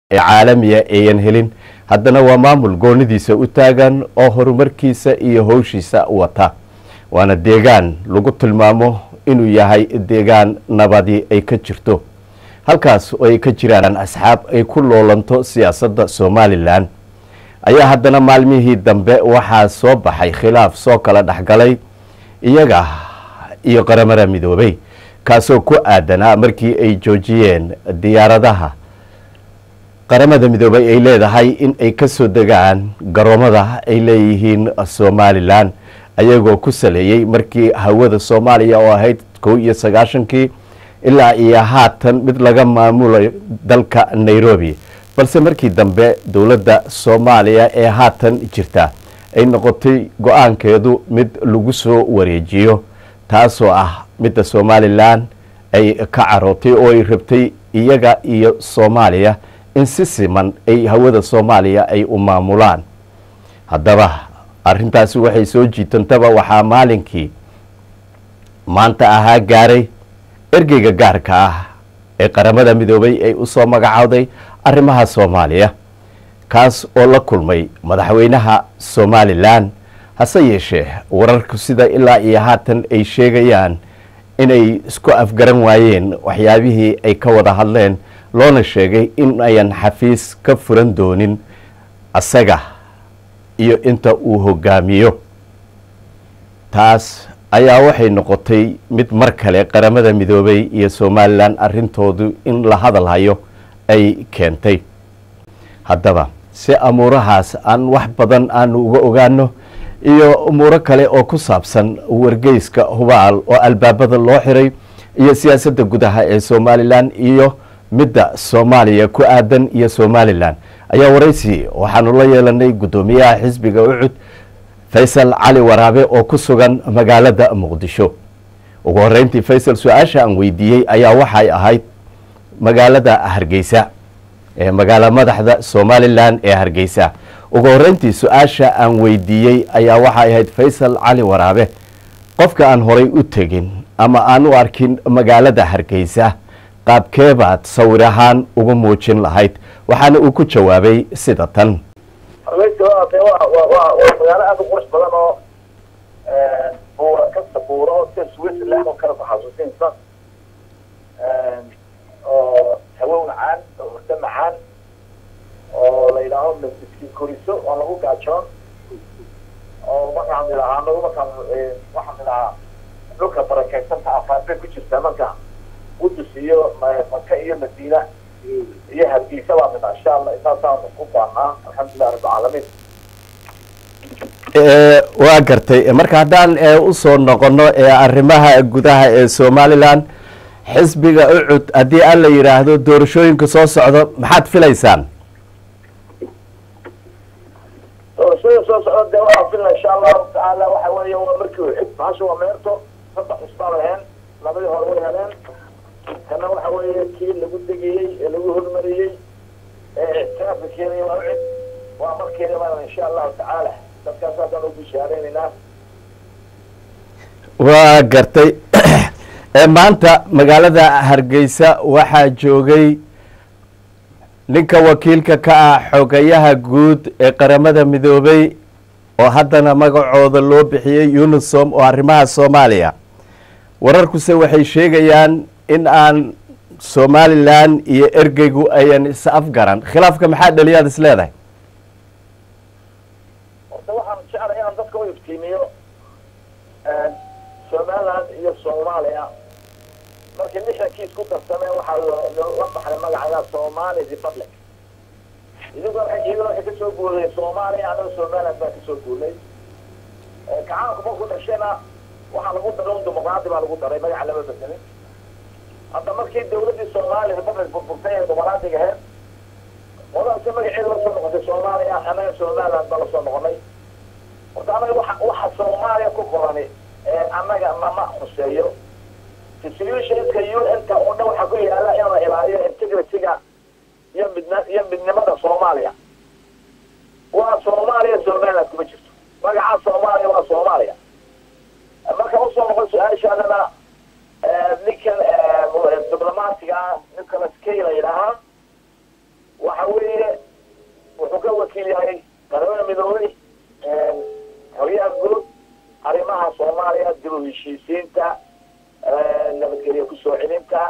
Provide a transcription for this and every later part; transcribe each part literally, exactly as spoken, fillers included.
ee caalamiya ayan helin haddana waa maamul goonidiisa u taagan oo horumarkiisa iyo howshiisa wata waana deegaan lagu tilmaamo inuu yahay deegaan nabadi ay ka jirto halkaas oo ay ka jiraan asxaab ay ku loolanto siyaasadda Somaliland ayaa haddana maalmihii dambe waxaa soo baxay khilaaf soo kala dhaxgalay iyaga iyo qaramada midoobay kaasoo ku aadanaa markii ay joojiyeen diyaaradaha qaramada midoobay ay leedahay in ay ka soo degaan garoomada ay leeyihiin Somaliland ayagoo ku saleeyay markii hawada Soomaaliya oo ahayd kow iyo sagaashankii ilaa iyo haatan mid laga maamulay dalka Nairobi balse markii dambe dawladda Soomaaliya ee haatan jirta ay noqotay go'aankeedu mid lagu soo wareejiyo taasoo ah midda Somaliland ay ka carootay oo ay rabtay iyaga iyo Soomaaliya in si siman ay hawada Soomaaliya ay u maamulaan haddaba arrintaasi waxay soo jiitantaba waxaa maalinkii maanta ahaa gaaray ergeyga gaarka ah ee qaramada midoobay ay u soo magacawday arrimaha Soomaaliya kaas oo la kulmay madaxweynaha Somaliland hase yeeshee wararku sida ilaa iyo haatan ay sheegayaan inay isku afgaran waayeen waxyaabihii ay ka wada hadleen loona sheegay in ayan xafiis ka furan doonin asaga iyo inta uu hogaamiyo taas ayaa waxay noqotay mid mar kale qaramada midoobay iyo Somaliland arrintoodu in la hadal hayo ay keentay haddaba si amuurahaas aan wax badan aan uga ogaano iyo umuuro kale oo ku saabsan wargeyska hubaal oo albaabada loo xiray iyo siyaasadda gudaha ee Somaliland iyo midda Soomaaliya ku aadan iyo Somaliland ayaa waraysi waxaanu la yeelanay gudoomiyaha xisbiga ucud Faysal Cali Waraabe oo ku sugan magaalada Muqdisho ugu horeyntii Faysal su'aasha aan weydiiyay ayaa waxay ahayd magaalada Hargeysa ee magaalada madaxda Somaliland ee Hargeysa ugu horeyntii su'aasha aan weydiiyay ayaa waxay ahayd Faysal Cali Waraabe qofka aan horay u tagin ama aan u arkin magaalada Hargeysa qaabkee baad sawir ahaan ugu muujin lahayd waxaana uu ku jawaabay sida tan magaalo aad u qurux badan oo oo ka sabuuro si Switzerland oo kala baxasuusinta oo hawo macaan oo macaan oo la yiraahdo miski koriso oo lagu gaajoon oo waxaan ilaahay lagu waxaan ilaahay dhulka barakeysan afaafay ku jirta marka ودسيو ما مكة مدينة إياها بيسوا من إن شاء الله إذا صار نقطعنا الحمد لله رب العالمين. وأكرتي مركز هذان أصول نقولنا الرماها الجودها Somaliland حزب عود أدي الله يراهدو دور شوين قصص عذاب محد في ليسان. دور شوين قصص عذاب ده فينا إن شاء الله تعالى وحوالي يوم مركز حب عشوا ومرته صبح مصطلحين ما بده هرولي هلين. كنا وحوي كيل لقول دقيقة لقول هالمريء اعتراف كيني وعد وأمر كيني إن شاء الله تعالى تبكاسات أنا بشهرين الناس. وقرتي ما أنت مقالة هرجيسة واحد جوجي لك وكيلك كحوجيها جود قرمدة مذوبي وحدنا مقعود اللو بحية يونسوم وعرمها الصومالية wararkuse waxay sheegayaan in aan Somaliland iyo ergeygu ayan is afgaran khilaafka maxaa dhaliyaad is leedahay waxaan jeclahay inaan dadka u iftiimiyo Somaliland iyo Soomaaliya markii nishankii isku darsameen waxaa la baxay magaca Somali Republic idigu waxay jeedaan ka soo guulay Soomaaliya ama Somaliland baa ka soo guulay kacaanku ma ku dhashana waxaa lagu daray dimuqraadi baa lagu daray magaca laba bedelay hadda markii dawladda Soomaaliya ay burburtay ee dimuqraadiga ahayd wadaadka magaceeda la soo noqotay Soomaaliya anaga Somaliland baa la soo noqonay horta anaga waxa waxa Soomaaliya ku qorani ee anaga mama xuseeyo institutionka U N-ka oo dhan waxa ku yaala in la ilaaliyo integrity-ga iyo midna iyo midnimada Soomaaliya waa Soomaaliya Somaliland kuma jirto magaca Soomaaliya waa Soomaaliya marka uu soo noqon su'aashaadana ninkan diblomaasiga Nicholas Kay la yiraahdo وحوي وحكوا وكيل هاي قررنا مدوي هوية الجروب arrimaha Soomaaliya dib u heshiisiinta nabadgelyo ku soo celinta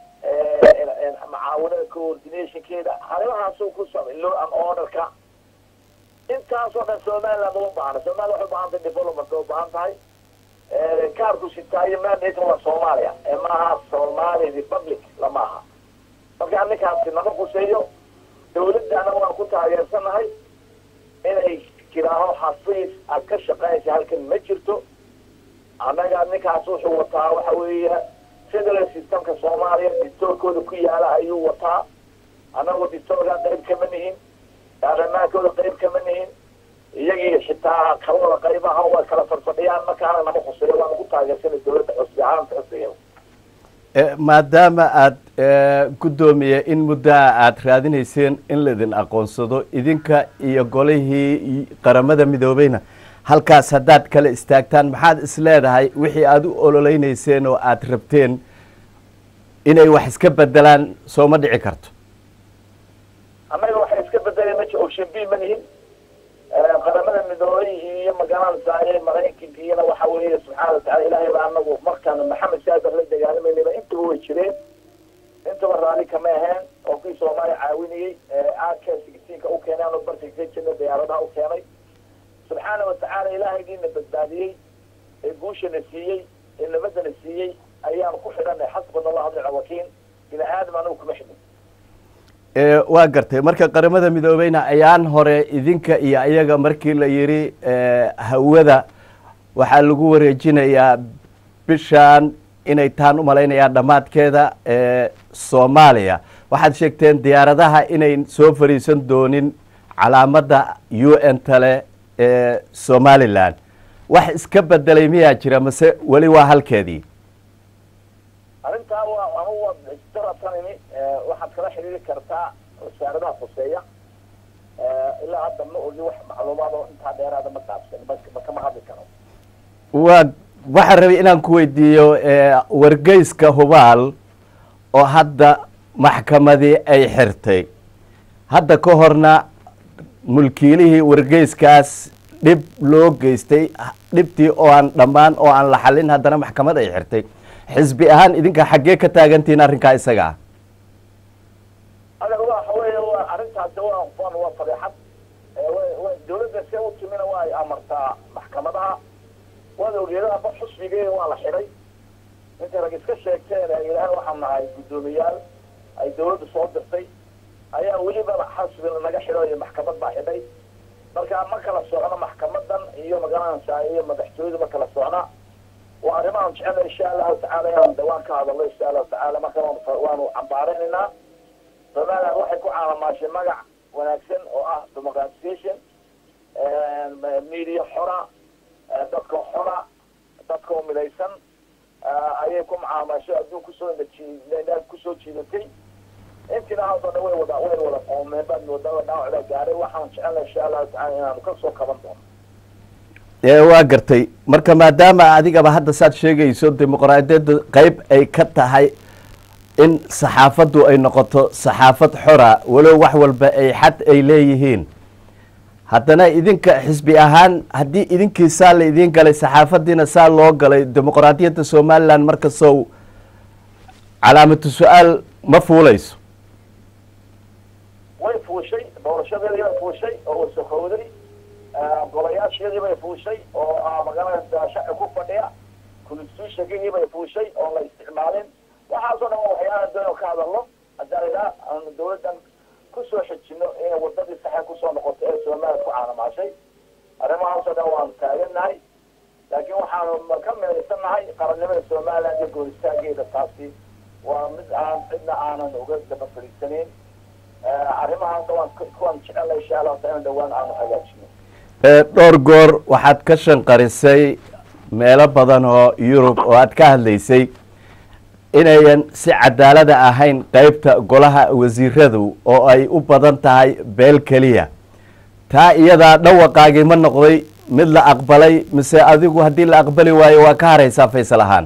ee macaawinada coordination-keeda arrimahaas uu ku sameeyo law and order-ka intaas oo dhan Soomaaliland u baahan Soomaaliya waxay u baahan tahay development u baahan tahay ee kaarku sitaayo mandate waa Soomaaliya ee maaha Somali Republic lamaha marka annakaasi naga quseeyo dawladana waan ku taageersanahay inay kiraaho xafiis aad ka shaqeeysa halkan ma jirto anaga ninkaas wuxuu wataa waxa weeye federal systemka Soomaaliya distoorkooda ku yaala ayuu wataa anagu distoorka qayb ka manihin baarlamaankooda qayb ka manihin iyagii xitaa kalada qaybaha waa kala farfadhiyaan markaana nama khuseeyo waan ku taageersanay dawladda cusub ahaanta cusub maadaama aad gudoomiye in muddo aad raadinayseen in la idin aqoonsado idinka iyo golihii qaramada midoobeyna halkaas haddaad kala istaagtaan maxaad is leedahay wixii aad u ololeynayseen oo aad rabteen inay wax iska bedelaan soo ma dhici karto annaga waxay iska bedeleen ma jiro ocean b manihin qaramada midoobey iyo magaranaysa ee maraykankiina waxa weeye subxaana watacaala ilaahay baa anagu markaan maxamed saadar la dagaalamayna intaba way jireen intaba raali kama ahayn oo kii Soomaaliya caawinayay aadka sixteen-ka u keenay oo bartii ka jirnay diyaaradaha u keenay subxaana watacaala ilaahay diina badbaadiyay ee guushana siiyey ee nabadana siiyey ayaan ku xidhanay xasbunallahu wa ni'mal wakiil ila aadam anagu kuma xidhin ee waa gartay marka qaramada midoobeyna ayaan hore idinka iyo ayaga markii la yiri hawada waxa lagu wareejinayaa bishaan inay taan u maleynayaan dhamaadkeeda ee Soomaaliya waxaad sheegteen diyaaradaha inay soo fariisan doonin calaamada U N tale ee Somaliland wax iska bedelay miyaa jira mase wali waa halkeedii arintaa waa anu waa istarafani waxaad kala xiriiri kartaa wasaaradaha khuseeya ilaa hadda ma ogi wax macluumaad oo intaa dheeraada ma taabsan ma kama hadli karo waa waxaan rabay inaan ku weydiiyo wargeyska Hubaal oo hadda maxkamadii ay xirtay hadda ka horna mulkiilihii wargeyskaas dhib loo geystay dhibtii oo aan dhammaan oo aan la xalin haddana maxkamad ay xirtay xisbi ahaan idinka xaggee ka taagantiin arrinkaa isaga ah adaga waxa weeye waa arrintaasi waa faan waa fadeexad dawladda si u timina waa ay amartaa maxkamadaha waad ogeedaa ba xusbigeeda waa la xiray inta rag iska sheegteen ilaahay waxaan nahay guddoomiyaal ay dawladdu soo dirtay ayaa weliba xasbi naga xiray maxkamad baa xidhay marka ma kala socno maxkamadan iyo magaranaysa iyo madaxtooyada ma kala socna وأنا إن شاء الله تعالى يوم دوام كهذا الله إن شاء الله تعالى ما كانوا وانو عباريننا فما روح يكون على ماشي مقع ونكسن وآه ديمقراطيزيشن ميديا حرة دتكو حرة دتكو مليسن أيكم على ماشي أدو كسو نتشي لا كسو تشيلتي أنت نهضة نوي وضع وين ولا قوم من بعد وضع وضع على جاري وحنا إن شاء الله إن شاء الله تعالى نكسو كمان ee waa gartay marka maadaama adigaba hadda saad sheegayso dimuqraadiyadda qayb ay ka tahay in saxaafaddu ay noqoto saxaafad xora walow wax walba ay xad ay leeyihiin haddana idinka xisbi ahaan haddii idinkiisaa la idin galay saxaafaddiina saa loo galay dimuqraadiyadda Somaliland marka sow calaamatu su-aal ma fuulayso way fuushay doorashadeedii way fuushay oo wasaqowday golayaashii bay fuushay oo magaalada shacab ku fadhiya constitution-kii bay fuushay oo la isticmaalin waxaasoo dhan waxyaalaha doon ka hadalno hadda aan dawladdan ku soo xijino ee wadadii sax ku soo noqotay ee Soomaaliya ku caanamaashay arrimahaasoo dhan waan taaganahay laakiin waxaan ka meeysanahay qarannimada Soomaaliya iyo gooristaageeda taasi waa mid aan cidna aanan uga daba fariisanin arrimahaas waan ku jecelahay insha Allah ta'ala dhawaan aan hagaajino dhowr goor waxaad ka shanqarisay meelo badan oo Yurub oo aad ka hadlaysay inayan si cadaalada ahayn qaybta golaha wasiiradu oo ay u badan tahay beel kaliya taa iyada dhawaqaagii ma noqday mid la aqbalay mise adigu haddii la aqbali waayo waa ka haraysaa Faysal ahaan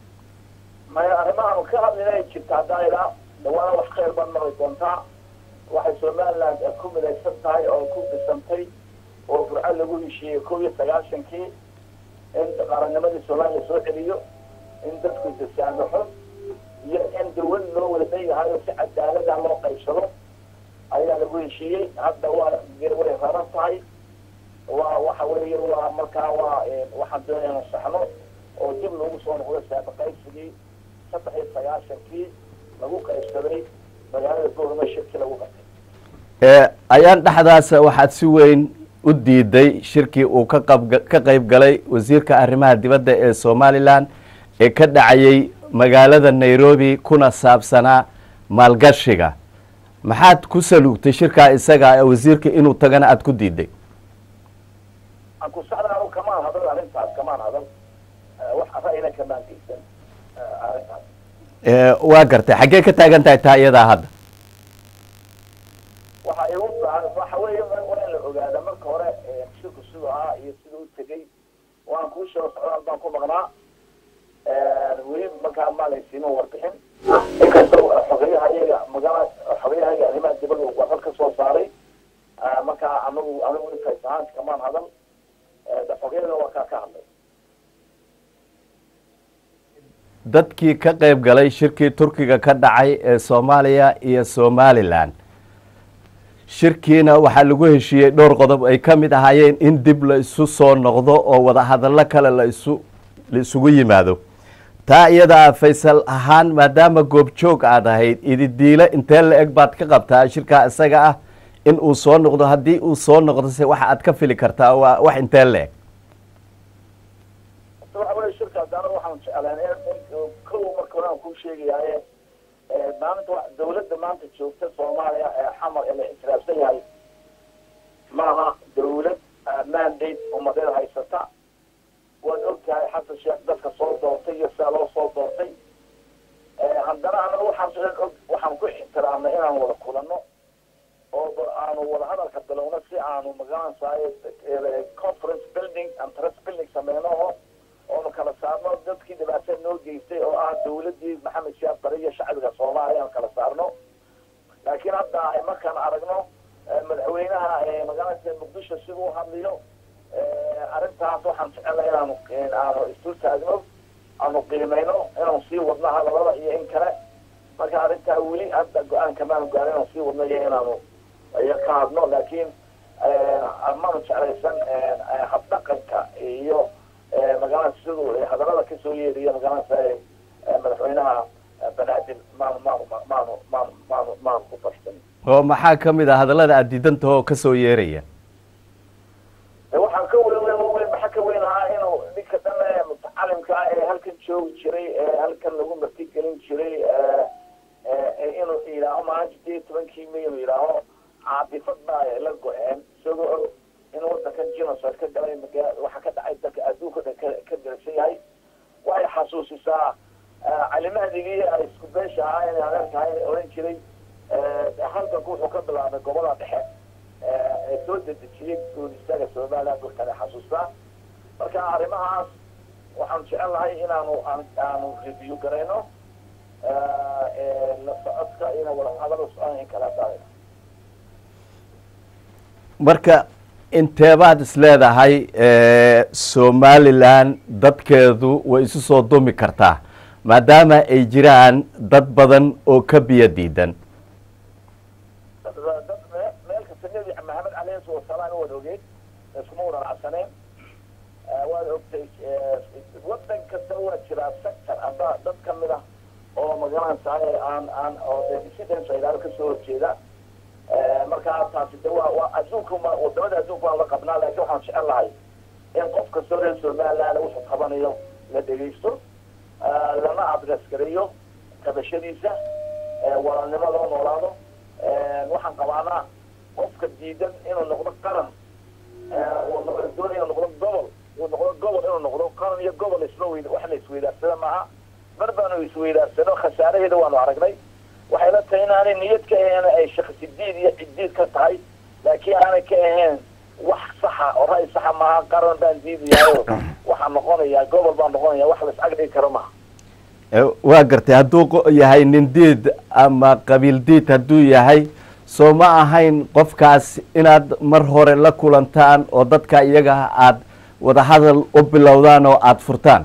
ma arrimahan ka hadlinay jirta daayira dhawaan wax khayr badan ma doontaa waxay somaliland ku midaysan tahay oo ku dhisantay oo burco lagu heshiiyey kow iyo sagaashankii in qarannimadii soomaaliya soo celiyo in dadku dasaamaxo iyo in dawlad loo wada leeyahay oo si cadaalada loo qaybsado ayaa lagu heshiiyey hadda waa way raran tahay waa waxa weeye waa markaa waa waxaan doonaya inaan saxno oo dib loogu soo noqdo saaba qaybsigii saddex iyo sagaashankii lagu qaybsaday magaalada boorama shirki lagu qabtay ayaan dhexdaas waxaad si weyn u diiday shirkii uu ka qab ka qayb galay wasiirka arrimaha dibadda ee somaliland ee ka dhacayay magaalada nairobi kuna saabsanaa maalgashiga maxaad ku saluugtay shirkaa isaga wasiirka inuu tagana aada ku diiday aan ku saxdaa kamaan hadal arrintaas kamaan hadal wax ra'yina kamaan geysan arrintaas waa gartay xaggee ka taagan tahay taa iyadaa hadda waxa igu waxa weeye waa in la ogaada marka hore shirku siduu ahaa iyo siduu u tegey waan kuu sheego socdaal baan ku maqnaa weli markaa maalaysiino warbixin inkastoo xogeyaha iyaga magala xogeyaha iyaga arrimaha dibadda uu warqad ka soo saaray markaa anagu anigu intays ahaanti kamaan hadal xogeyada waa kaa ka hadlay dadkii ka qayb galay shirkii turkiga ka dhacay ee soomaaliya iyo somaliland shirkiina waxaa lagu heshiiyey dhowr qodob ay ka mid ahaayeen in dib la isu soo noqdo oo wadahadallo kale la isu la isugu yimaado taa iyadaa faysal ahaan maadaama goobjoog aad ahayd ididiilo intee la eg baad ka qabtaa shirkaa isaga ah in uu soo noqdo haddii uu soo noqdo se waxa aad ka fili kartaa waa wax intee la eg waxa weye shirkaas anaga waxaan jeclaan kow marka hore aan kuu sheegayaaye maanta dawladda maanta joogta soomaaliya ee xamar ee la ixtiraafsan yahay maaha dawlad mandate umadeed haysata waad ogtahay xasan sheekh dadka soo doortay iyo sidaa loo soo doortay haddana anaga waxaan waxaan ku ixtiraamnay inaan wada kulano oo aanu wada hadalka bilowno si aanu magaranaysaay conference building and trust building sameyno oonu kala saarno dadkii dhibaato noo geystay oo ah dawladdii maxamed siyaad bare iyo shacbiga soomaaliya aan kala saarno laakiin hadda markaan aragno madaxweynaha magaalada muqdisho siduu u hadliyo arrintaas waxaan jecelnay inaanu aanu isdul taagno aanu qiimeyno inaanu sii wadno hadalada iyo in kale marka arrintaa weli hadda go-aanka maanu gaarin inaanu sii wadno iyo inaanu iyo ka hadno laakiin maanu jeclaysan habdhaqanka iyo magaalada siduu hadalada kasoo yeeriyo magaalada madaxweynaha banaadir maanu maanu maanu maanu maanu maanu ku farsan oo maxaa ka mid ah hadallada aad diidantaho oo kasoo yeeraya waxaan ka weyn maxaa ka weyn ahaa inuu ninka dhan mutacalimka ah ee halkan joogi jiray ee halkan lagu martigelin jiray inuu yidhaaho maalinta sideed iyo tobankii may inuu yidhaaho caadifad baa la go-een isagoo og in wadankan genocide ka galay waxa ka dhacay dalka adduunka dhan ka diragsan yahay waxay xasuusisaa calimahdigii ay isku beesha ahaa inay adeerkahay oran jiray halkanku wuxuu ka bilaabay gobolada dhexe ee soo dedejiyey goonistaga somaliland dalkale xasuustaa marka arrimahaas waxaan jecel lahay inaanu aanu review garayno la socodka ina wada hadalo so-aan in kala saarayno marka inteebaad is leedahay somaliland dadkeedu way isu soo dumi kartaa maadaama ay jiraan dad badan oo ka biyo diidan meel kasta nebi maxamed caleyhi wasalaam waad ogeed iskuma wada racsaneen waad ogtay wadan kasta waa jiraa sector amba dad kamid ah oo magaranaysaay aan aan oo dissidence idaaro kasoo horjeeda markaa taasi de waa waa adduunka wadamada adduunka waan la qabnaa laakiin waxaan jecel lahay in qof kastoo reer somaliland wuxuu qabanayo la dhegaysto lana adreskareeyo kabashadiisa walaalnimo loo noolaado waxaan qabaanaa qofka diidan inuu noqdo qaran doon inuu noqdo gobol uu noqdo gobol inuu noqdo qaran iyo gobol isma weyd wax la isweydaarsada maaha mar baanu isweydaarsano khasaaraheeda waanu aragnay waxay la tahay inaanay niyad ka ahayn ay shaksi diid iyo ciddiid ka tahay laakiin aanay ka ahayn wax saxa oo ra'y saxa maaha qaran baan diidayayo waxaa noqonayaa gobol baan noqonaya wax la is-ag dhigi karo maaha waa gartay hadduu yahay nin diid ama qabiil diid hadduu yahay soo ma ahayn qofkaas inaad mar hore la kulantaan oo dadka iyaga aad wada hadal u bilowdaan oo aad furtaan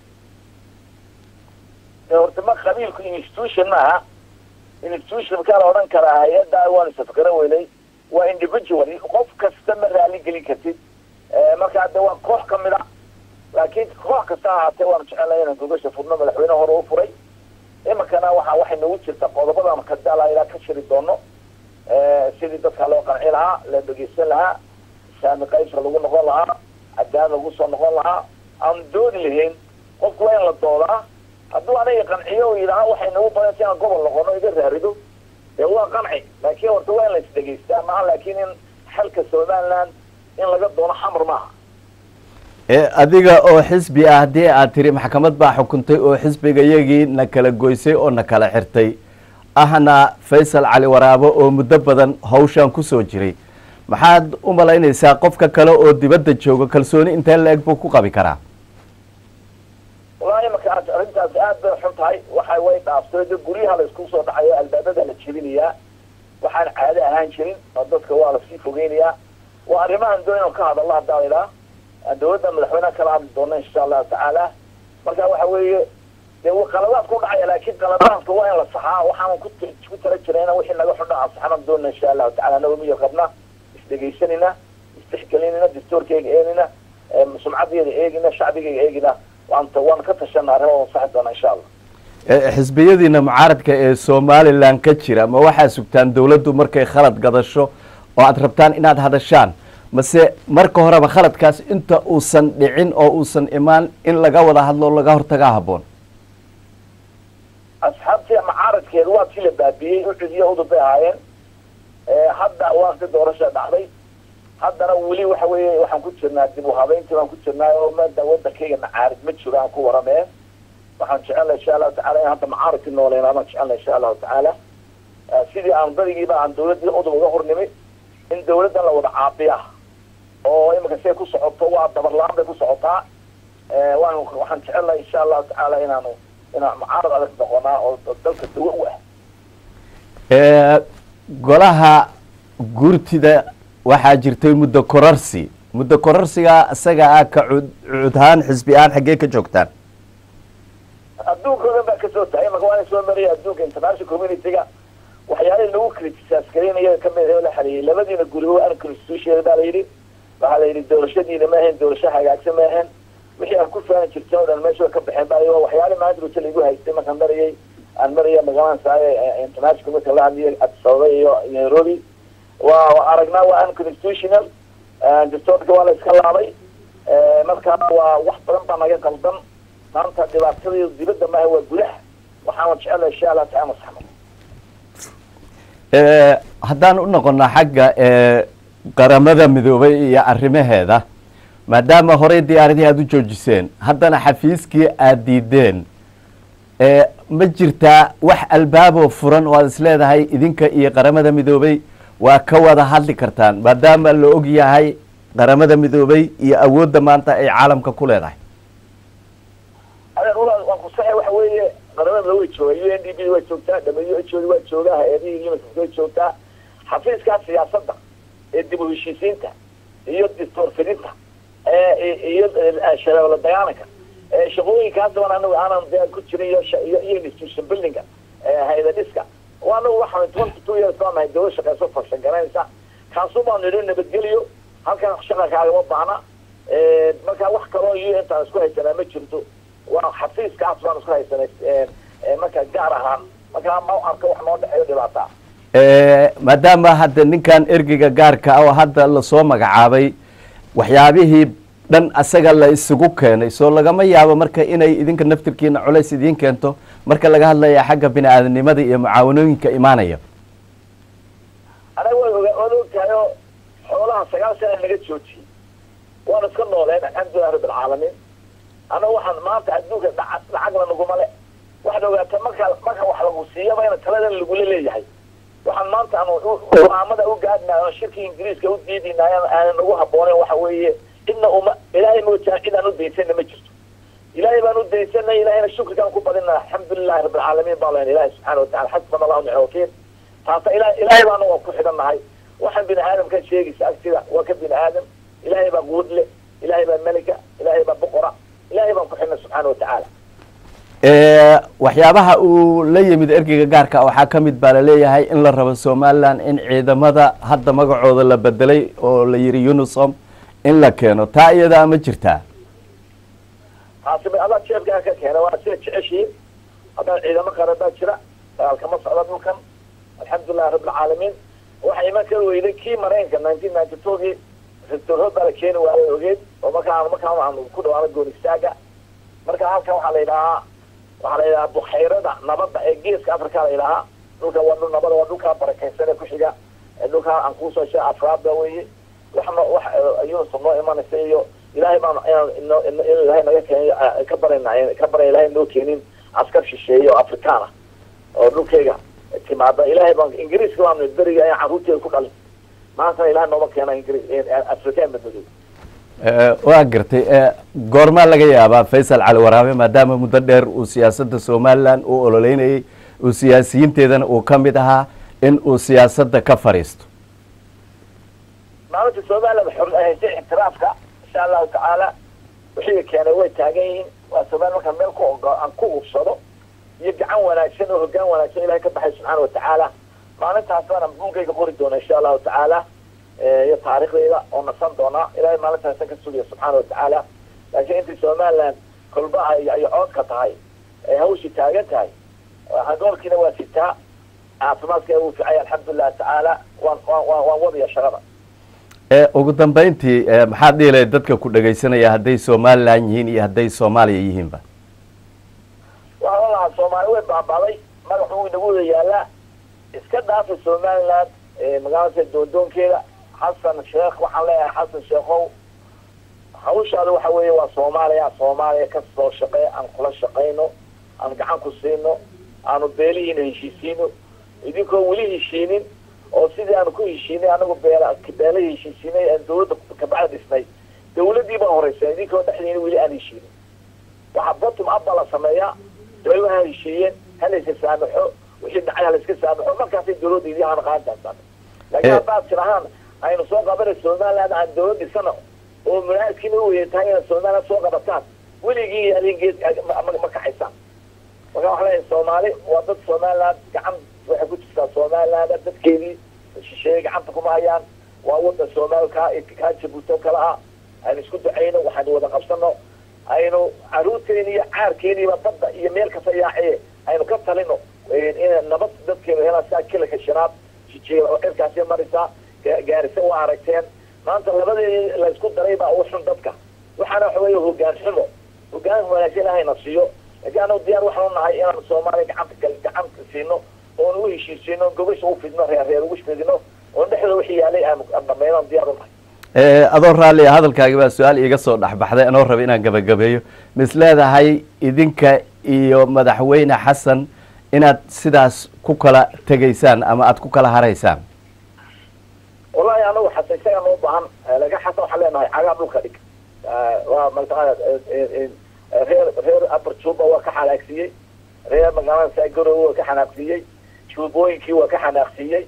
horta ma qabiilku institution maaha institution markaa la odhan karaa hay-adda waan isafkara weynay waa individual qof kasta ma raali gelin kartid marka hadda waa koox kamid a laakiin koox kasta ahaatee waanu jecelnay inaan gogasha furno madaxweyne hore u furay iminkana waxa waxay nagu jirta qodobadan kadala ilaa ka shiri doono sidii dadka loo qanci lahaa la dhegeysan lahaa saami qaybsa lagu noqon lahaa cadaalad lagu soo noqon lahaa aan doodi lahayn qofku waa in la doodaa hadduu aniga qanciyo u yidhaha waxay nagu badan si aan gobol noqono iga raarido dee waa qanci laakiin horta waa in la isdhegeystaa maaha laakiin in xalka somaliland in laga doono xamar maaha adiga oo xisbi ah haddii aad tiri maxkamad baa xukuntay oo xisbiga iyagii na kala goysay oo na kala xirtay ahna faysal cali waraabo oo muddo badan hawshaan kusoo jiray maxaad u malaynaysaa qofka kale oo dibadda jooga kalsooni intee la-eg buu ku qabi karaa wallaahi marka arrintaasi aad bay xun tahay waxa way dhaaftay de guryaha la isku soo dhacayo albaabada la jebinayaa waxaan caado ahaan jirin oo dadka waa lasii fogeynayaa waa arrimahan doon inaan ka hadallo haddaa la idhaha dawladda madaxweyneha kala hadli doona insha allahu tacaala marka waxa weeye dee qaladaad ku dhacaya laakiin qaladaadka waa in la saxaa waxaan ku ku tala jirayna wixii naga xudha aan saxnan doona insha allahu tacaala anago miyo qabna isdhegeysanina istixgelinina dastuurkeyga eegina sumcadeeda eegina shacbigeyga eegina waanta waan ka tashanaa arrimo waan saxi doona insha allah xisbiyadiina mucaaradka ee somaliland ka jira ma waxaa sugtaan dawladdu markay khalad gadasho oo aad rabtaan inaad hadashaan mase marka horeba khaladkaas inta uusan dhicin oo uusan imaan in laga wada hadlo laga hortagaa habboon asxaabtii mucaaradkeeda waa tii la baabiyey u cidiyo udub bay ahaayeen hadda waanti doorasha dhacday haddana weli waxa weeye waxaan ku jirnaa dib u habeyntii baan ku jirnaa oo maada wadankayga macaarid ma jiro aan ku waramee waxaan jecelnay insha allahu tacala in hadda macaaridki nooleyn amaan jecelnay insha allahu tacaala sidii aan berigiiba aan dawladdii udub uga hornimi in dawladdan la wada caabiya oo iminka siay ku socoto waa dabarlaan bay ku socotaa waan waxaan jecelnahay insha allahu tacaala inaanu inaan mucaarad adag noqonaa oo dalka dawo u ah golaha guurtida waxaa jirtay muddo korarsi muddo korarsiga isaga ah ka cud cudhaan xisbi ahaan xaggee ka joogtaan adduunka o dhan baa kasoo tahay marka waana soo mariyay adduunka international community-ga waxyaalihii lagu criticize-gareynaya kamid la xaliyay labadiina gurigo an constitution baa la yidhi waxaa la yidhi doorashadiina ma ahayn doorasho hagaagsan ma ahayn wixii aan ku faani jirta o dhan meesha ka baxeen ba waxyaali maanta ruta laigu haystay markaan marayay aan maraya magaalada saaye international community la hadliyay addis ababa iyo nairobi waa aragnaa waa unconstitutional dastuurka waa la iska laabay markaa waa wax badan baa naga qaldan maanta dhibaatadii dibadda maaha waa gudaha waxaana jecelahay insha allah taala masaxno haddaan u noqonnaa xagga qaramada midoobay iyo arrimaheeda maadaama horey diyaaradihii aada u joojiseen haddana xafiiskii aada diideen ma jirtaa wax albaaboo furan oo aad is leedahay idinka iyo qaramada midoobay waa ka wada hadli kartaan maadaama la og yahay qaramada midoobay iyo awoodda maanta ay caalamka ku leedahay waan kusaxa waxa weeye qaramada way jooga u n d b way joogtaa w h o waa joogaa hay-adihii unicef way joogtaa xafiiskaa siyaasadda ee dib u heshiisiinta iyo distoorfidinta iyo shabaab la dagaalanka shaqooyinkaas baan anagu aanan de ku jirin iyo iyo institution buildinga hay-ada dhiska oo anagu waxaan twenty two years baan nahay dawlad shaqeyso farshan garanaysa kaasu baan nidhi nabadgeliyo halkan shaqa kaagama baahna marka wax kaloo iyo intaan isku haysanaa ma jirto waa xafiiskaas baan isku haysanay marka gaar ahaan marka ma arka wax noo dhexeeyo dhibaata maadaama hadda ninkan ergeyga gaarka ah oo hadda lasoo magacaabay waxyaabihii dhan asaga la isugu keenay soo lagama yaabo marka inay idinka naftirkiina culays idiin keento marka laga hadlaya xagga bini aadanimada iyo mucaawanooyinka imaanaya anaga way oga ood ogtahay oo xoolaha sagaal sana naga joojiyey waan iska nooleen alxamdulilah rabbi alcaalamiin anaga waxaan maanta adduunka lacagna naguma le waxaad ogaata marka marka wax lagu siiyaba ina taladan lagula leeyahay waxaan maanta aan go-aamada u gaadhnayo shirkii ingiriiska u diidinayo aanan ugu habbooneyn waxa weeye idna uma ilaahay mootaan cid aan u daysana ma jirto ilaahay baan u daysanay ilaahayna shukrigaan ku badina alxamdulilahi rabbi alcaalamiin baa len ilahi subxaana watacala xasbana allahu nicma wakiil taasa ilahay ilahay baana waa ku xidhannahay waxaan bini aadamka sheegaysa agtida waa ka bini aadam ilahay baa guud leh ilahay baa melika ilahay baa boqora ilahay baan ku xidhnay subxaana watacaala waxyaabaha uu la yimid ergeyga gaarka waxaa ka mid baa laleeyahay in la rabo somaliland in ciidamada hadda magacooda la bedelay oo la yidhi unisom in la keeno taa iyadaa ma jirtaa taasi adaa jeefkaa ka keena waa sida jeceshiin haddana ciidamo qaran baa jira dagaalkama socda dhulkan alxamdulilahi rabbilcaalamiin waxaa iman kala weyday kii maraykanka nineteen ninety twogii restorood baa la keeni waayay ogeed oo markaa markaa aan ku dhawaano goon istaaga marka halkan waxaa la yidhahaa waxaa la yidhahaa bukhayrada nabadda ee geeska africa la yidhahaa dhulka waa dhul nabada waa dhulkaa barakaysan ee ku xiga dhulkaa aan kuusoo sheega afraadba weeye waxna wax ayuusa noo imanaysa iyo ilahay baan in ilahay naga keenay ka barayna ka baraya ilahay noo keenin askar shisheeye oo afrikaan ah oo dhulkayga timaada ilahay baan ingiriiska waanu beriga ayaan carruurteeda ku dhalin maantana ilahay nooma keena ingiriis afrikaan madmadow waa gartay goormaa laga yaabaa faysal cali waraabe maadaama muddo dheer uu siyaasadda somaliland uu ololeynayay uu siyaasiyiinteedana uu ka mid ahaa in uu siyaasadda ka fadhiisto maalinta somaliland xor haysay ictiraafka insha allahu tacaala wixii keenay way taagan yihiin waa somaliland markaan meel ku aan ku hubsado iyo gacan wanaagsan oo hoggaan wanaagsan ilahay ka baxay subxaana watacaala maalintaas baana buunkayga qori doona insha allahu tacaala iyo taariikhdayda oo nasan doonaa ilahay maalintaasan ka sugaya subxaana watacaala laakiin intii somaliland kolba ay ay coodka tahay ay hawshii taagan tahay hagoolkiina waa sitaa caafimaadka wuu ficay alxamdulilah tacaala waan waan waan wadaya shaqada ugu dambeyntii maxaad dhihi lahayd dadka ku dhagaysanaya hadday somaliland yihiin iyo hadday soomaaliya yihiinba waxaa lahaa soomaali way baabaaday magaxu wuu inagu wada yaalaa iska dhaafa somaliland magaalada doondoonkeeda xasan sheekh waxaan leeyahay xasan sheekhow hawshaada waxa weeye waa soomaaliya soomaaliya ka soo shaqee aan kula shaqayno aan gacan ku siino aanu beelihiina heshiisiino idinkoo weli heshiinin oo sidii aanu ku heshiinay anagu beela beela heshiisiinay aan dawladda kabacda dhisnay dawladdii baa horeysa idinkoo dhexdiina weli aan heshiinin waxaa bottom up baa la sameeyaa dawlaha heshiiyeen hala iska saamaxo wixii dhacay hala iska saamaxo markaasay dawladda idii hana qaadaysaa laakiin haddaad tirahaan aynu soo qabanay somaliland aan dawlad dhisano oo munaaskiina u weyn tahay inaad somaliland soo qabataan weligii adingeed ma kaxaysaan marka waxaa leeyahay soomaali waa dad somaliland gacan waxay ku jirtaa somaliland dadkeedii shisheeye gacanta kuma hayaan waa wadan soomaali kaa kaa jabuuto kala ah aynu isku ducayno waxaynu wada qabsano aynu caruurteeni iyo caarkeeniiba badda iyo meel kasta yaaciye aynu ka talino in nabad dadkeenu helaan saa kilaka shanaad jijeega oo cirkaasi marisaa gaarisa waa aragteen maanta labadii la isku daray baa u xun dadka waxaana waxa weeye hoggaan xumo hoggaan wanaagsan ilahayna siiyo laakiin anagu diyaar waxaan u nahay inaan soomaaliya gacanta gacanta siino oon u heshiisiino gobasha u fidno reer reer ugu fidino oon dhexdooda wixii yaalay aan dhameynaan diyaar u nahay adoo raalli hadalkaagi baa su-aal iiga soo dhexbaxday anoo raba inaan gabagabeeyo mis leedahay idinka iyo madaxweyne xasan inaad sidaas ku kala tegaysaan ama aada ku kala haraysaan wallahi anagu xasan isaga noo baahan laga xasan waxaan leenahay cagaa dhulka dhig waa mataqaana reer reer upper juba waa ka xanaaqsiiyey reer magaalada saagaro waa ka xanaaqsiiyey juubooyinkii waa ka xanaaqsiiyey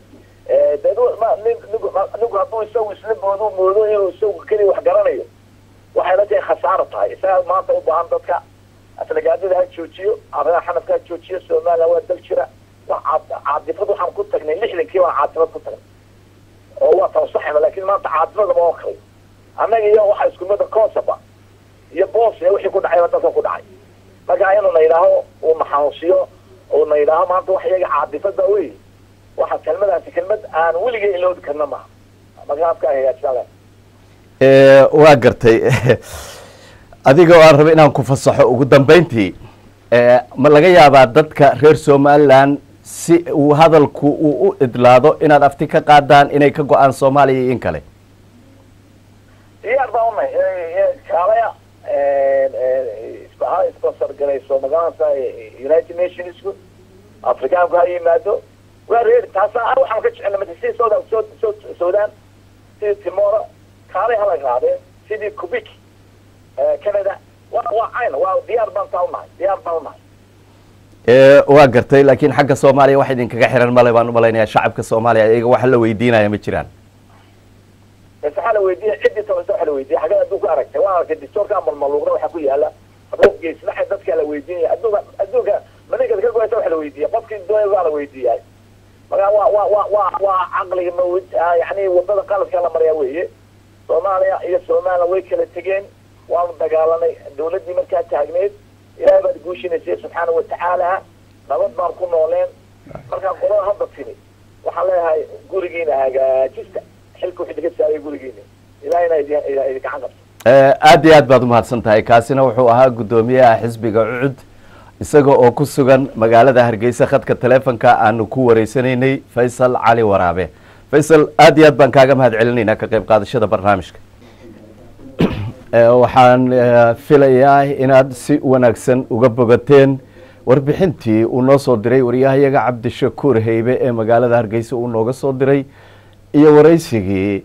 ninku hadduu isagu isla moodo moodo inuu isagu keliya wax garanayo waxay la tahay khasaaro tahay isaga maanta u baahan dadka aflagaadada ha joojiyo arrimaha xanafka ha joojiyo somaliland waa dal jira caadifad waxaan ku tagnay lixdankii baan caadifad ku tagnay oo waa tawsaxayna laakiin maanta caadifada ma okray annaga iyo waxa isku mida kosoba iyo bosnia wixii ku dhacay dadka ku dhacay marka inuu na yidhaaho uu naxanuusiyo uu na yidhaaho maanta wax iyaga caadifada wey waxa kelmadaasi kelmad aan weligay iloodi karna maha marka afka hagaajisale waa gartay adiga aan raba inaan ku fasaxo ugu dambeyntii ma laga yaabaa dadka reer somaliland si uu hadalku uu u idlaado inaad afti ka qaadaan inay ka go-aan soomaaliya iyo in kale diyaar baa unay kaalaya isbaha sponsor garayso magaalada united nationsku afrikaanku ha yimaado waa reer taasa waxaan ka jecelna mata sidii soudan sudan sidii timora kaalay hala qaadeen sidii quebec canada waa waa cayn waa diyaar baan taa unahay diyaar baan unahay waa gartay laakiin xagga Soomaaliya wax idin kaga xiran male baan u maleynayaa shacabka Soomaaliya iyaga wax la weydiinaya ma jiraan saxala weydiin cidii tawassul waxa la weydiin xaga aduu ku aragtay waa ka distoorka amal maluuqda waxa ku yaala qofkii islaxa dadka la weydiinaya adduunka adduunka maniga ka go'aysa waxa la weydiiyay qofkii dooyay waa la weydiiyay marka waa waa waa waa waa aqliga mawd yani wadada qaladka la mariyaa weeye Soomaaliya iyo Soomaaliya way kala tageen waa dagaalanay dawladii markaa taagneed ilaahay baa guushinayay subxaanahu wa ta'aala nabad baan ku nooleen marka qolada hadda tini waxa leeyahay gurigiina hagaajista xilku xidhiga saaray gurigiina ilaahayna idin gacan qabto aad iyo aad baad u mahadsan tahay kaasina wuxuu ahaa gudoomiyaha xisbiga Ucud isaga oo ku sugan magaalada Hargeysa khadka telefoonka aanu ku wareysanaynay Faysal Cali Waraabe Faysal aad iyo aad baan kaaga mahad celinaynaa ka qayb qaadashada barnaamijka waxaan filayaa inaad si wanaagsan uga bogateen warbixintii uu noo soo diray wariyahayaga Cabdishakuur Haybe ee magaalada Hargeysa uu nooga soo diray iyo wareysigii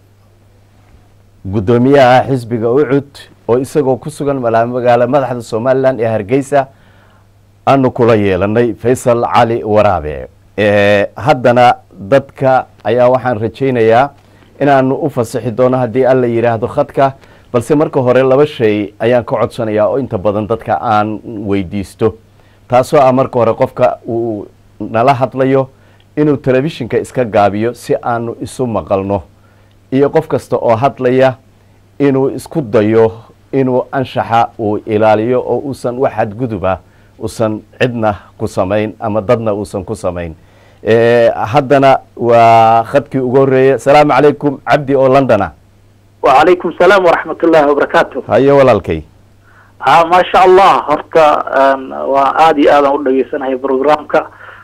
gudoomiyaha xisbiga Ucud oo isagoo ku sugan magaalada madaxda Soomaaliland ee Hargeysa aanu kula yeelanay Faysal Cali Waraabe ee haddana dadka ayaa waxaan rajaynayaa inaanu u fasaxi doono haddii alla yiraahdo khadka balse marka hore laba shay ayaan ka codsanayaa oo inta badan dadka aan weydiisto taasoo ah marka hore qofka uu nala hadlayo inuu telefishinka iska gaabiyo si aanu isu maqalno iyo qof kasta oo hadlaya inuu isku dayo inuu anshaxa uu ilaaliyo oo uusan wax xadguduba uusan cidna ku samayn ama dadna uusan ku samayn haddana waa khadkii ugu horeeyay salaamu calaykum cabdi oo londona وعليكم السلام ورحمة الله وبركاته. هيا والالكي. ها ما شاء الله هرتا وآدي آدم ودي سنة هي برنامجك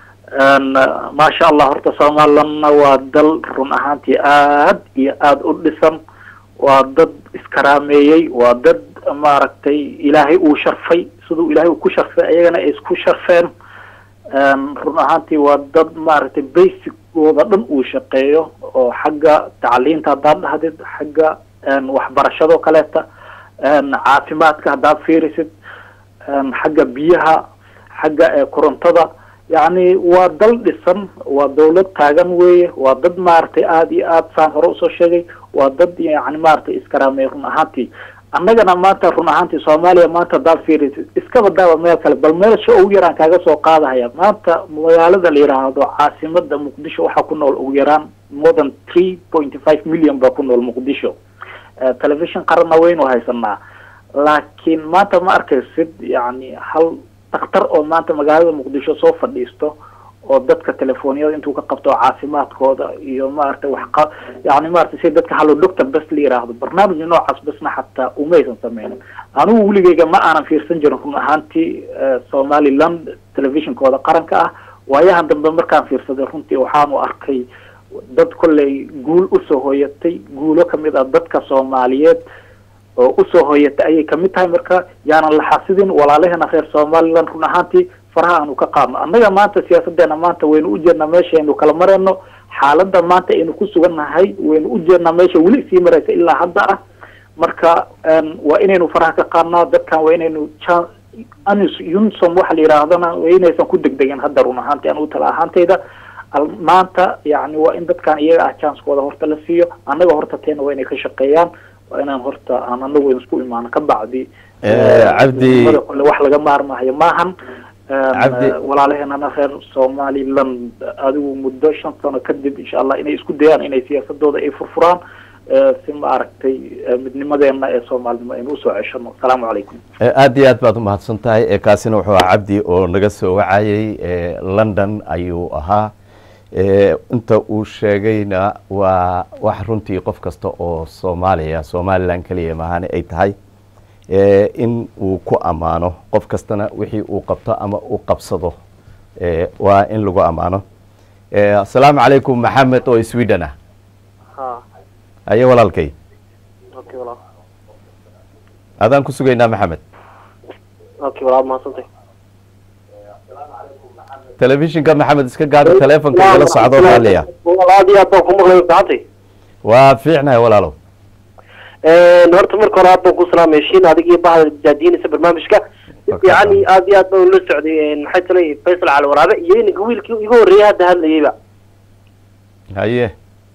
ما شاء الله هرتا سامال لنا ودل رن أهانتي آد آد أدسم ودد إسكرامي ودد ماركتي إلهي وشرفي صدق إلهي وكشرفي أيجنا إس كشرفين رن أهانتي ودد ماركتي بيسك ودن وشقيه وحاجة تعليم تضاد هذا حاجة waxbarashado kaleeta caafimaadka hadaad fiirisid xagga biyaha xagga korontada yani waa dal dhisan waa dawlad taagan weeye waa dad maartay aad iyo aad saan hore usoo sheegay waa dad yani maartay iskaraamay run ahaantii annagana maanta run ahaantii Soomaaliya maanta hadaad fiirisid iskaba daawa meel kale bal meelsha ugu yaraan kaaga soo qaadahaya maanta magaalada la yiraahdo caasimada Muqdisho waxa ku nool ugu yaraan more than three point five million ba ku nool Muqdisho television qarna weyn oo haysanaa laakiin maanta ma arkaysid yani hal dhakhtar oo maanta magaalada Muqdisho soo fadhiisto oo dadka telefooniyada intuu ka qabto caafimaadkooda iyo maartay wax yani maartay si dadka halo doctor bas la yiraahdo barnaamij noocaas basna xataa umaysan sameeyeen anigu wligeyga ma aanan fiirsan jirin run ahaantii Somaliland television-kooda qaranka ah waayahan dambe markaan fiirsaday runtii waxaan u arkay dad kolley guul u soo hooyatay guulo kamid ah dadka Soomaaliyeed oo u soo hooyatay ayay kamid tahay marka yaana la xasidin walaalaheena reer Somaliland run ahaantii faraha aanu ka qaadno annaga maanta siyaasadeena maanta waynu u jeednaa meeshaynu kala marayno xaaladda maanta aynu ku sugannahay waynu u jeednaa meesha weli sii maraysa ilaa hadda ah marka waa inaynu faraha ka qaadnaa dadkan waa inaynu anus yunsom waxa la yiraahdana waa inaysan ku degdegin hadda run ahaantii aan u tala ahaantayda maanta yani waa in dadkan iyaga ah chance-kooda horta la siiyo annaga horta teena waa inay ka shaqeeyaan waa inaan horta aan anagu isku imaano ka bacdi cabdi wax laga maarmahayo maahan walaalaheenana reer Somaliland adigu muddo shan sano kadib insha Allah inay isku dayaan inay siyaasadooda ay furfuraan si ma aragtay midnimadeena ee Soomaalnimo ay u soo ceshano salaamu calaykum aad iyo aad baad u mahadsan tahay ee kaasina wuxuu ahaa cabdi oo naga soo wacayay London ayuu ahaa inta uu sheegayna waa wax runtii qof kasta oo Soomaaliya Somaliland kaliya maahane ay tahay in uu ku amaano qof kastana wixii uu qabto ama uu qabsado waa in lagu amaano assalaamu calaykum maxamed oo Sweden ah ha aye walaalkay okay walaal adaan ku sugaynaa maxamed okay walaal ma santay telefishinka maxamed iska gaar telefonka la socdo walaaliya walaal aad baan ku maqlay saacadii waa fiicnahay walaalow ee horta marka hore aad baan ku salaamay shiin adiga iyo bahda jaadiinaysa barnaamijka يعني أبي أقول له السعودي حتى لي فيصل على ورابع يجيني قويل كي يقول رياض هذا اللي يبع haye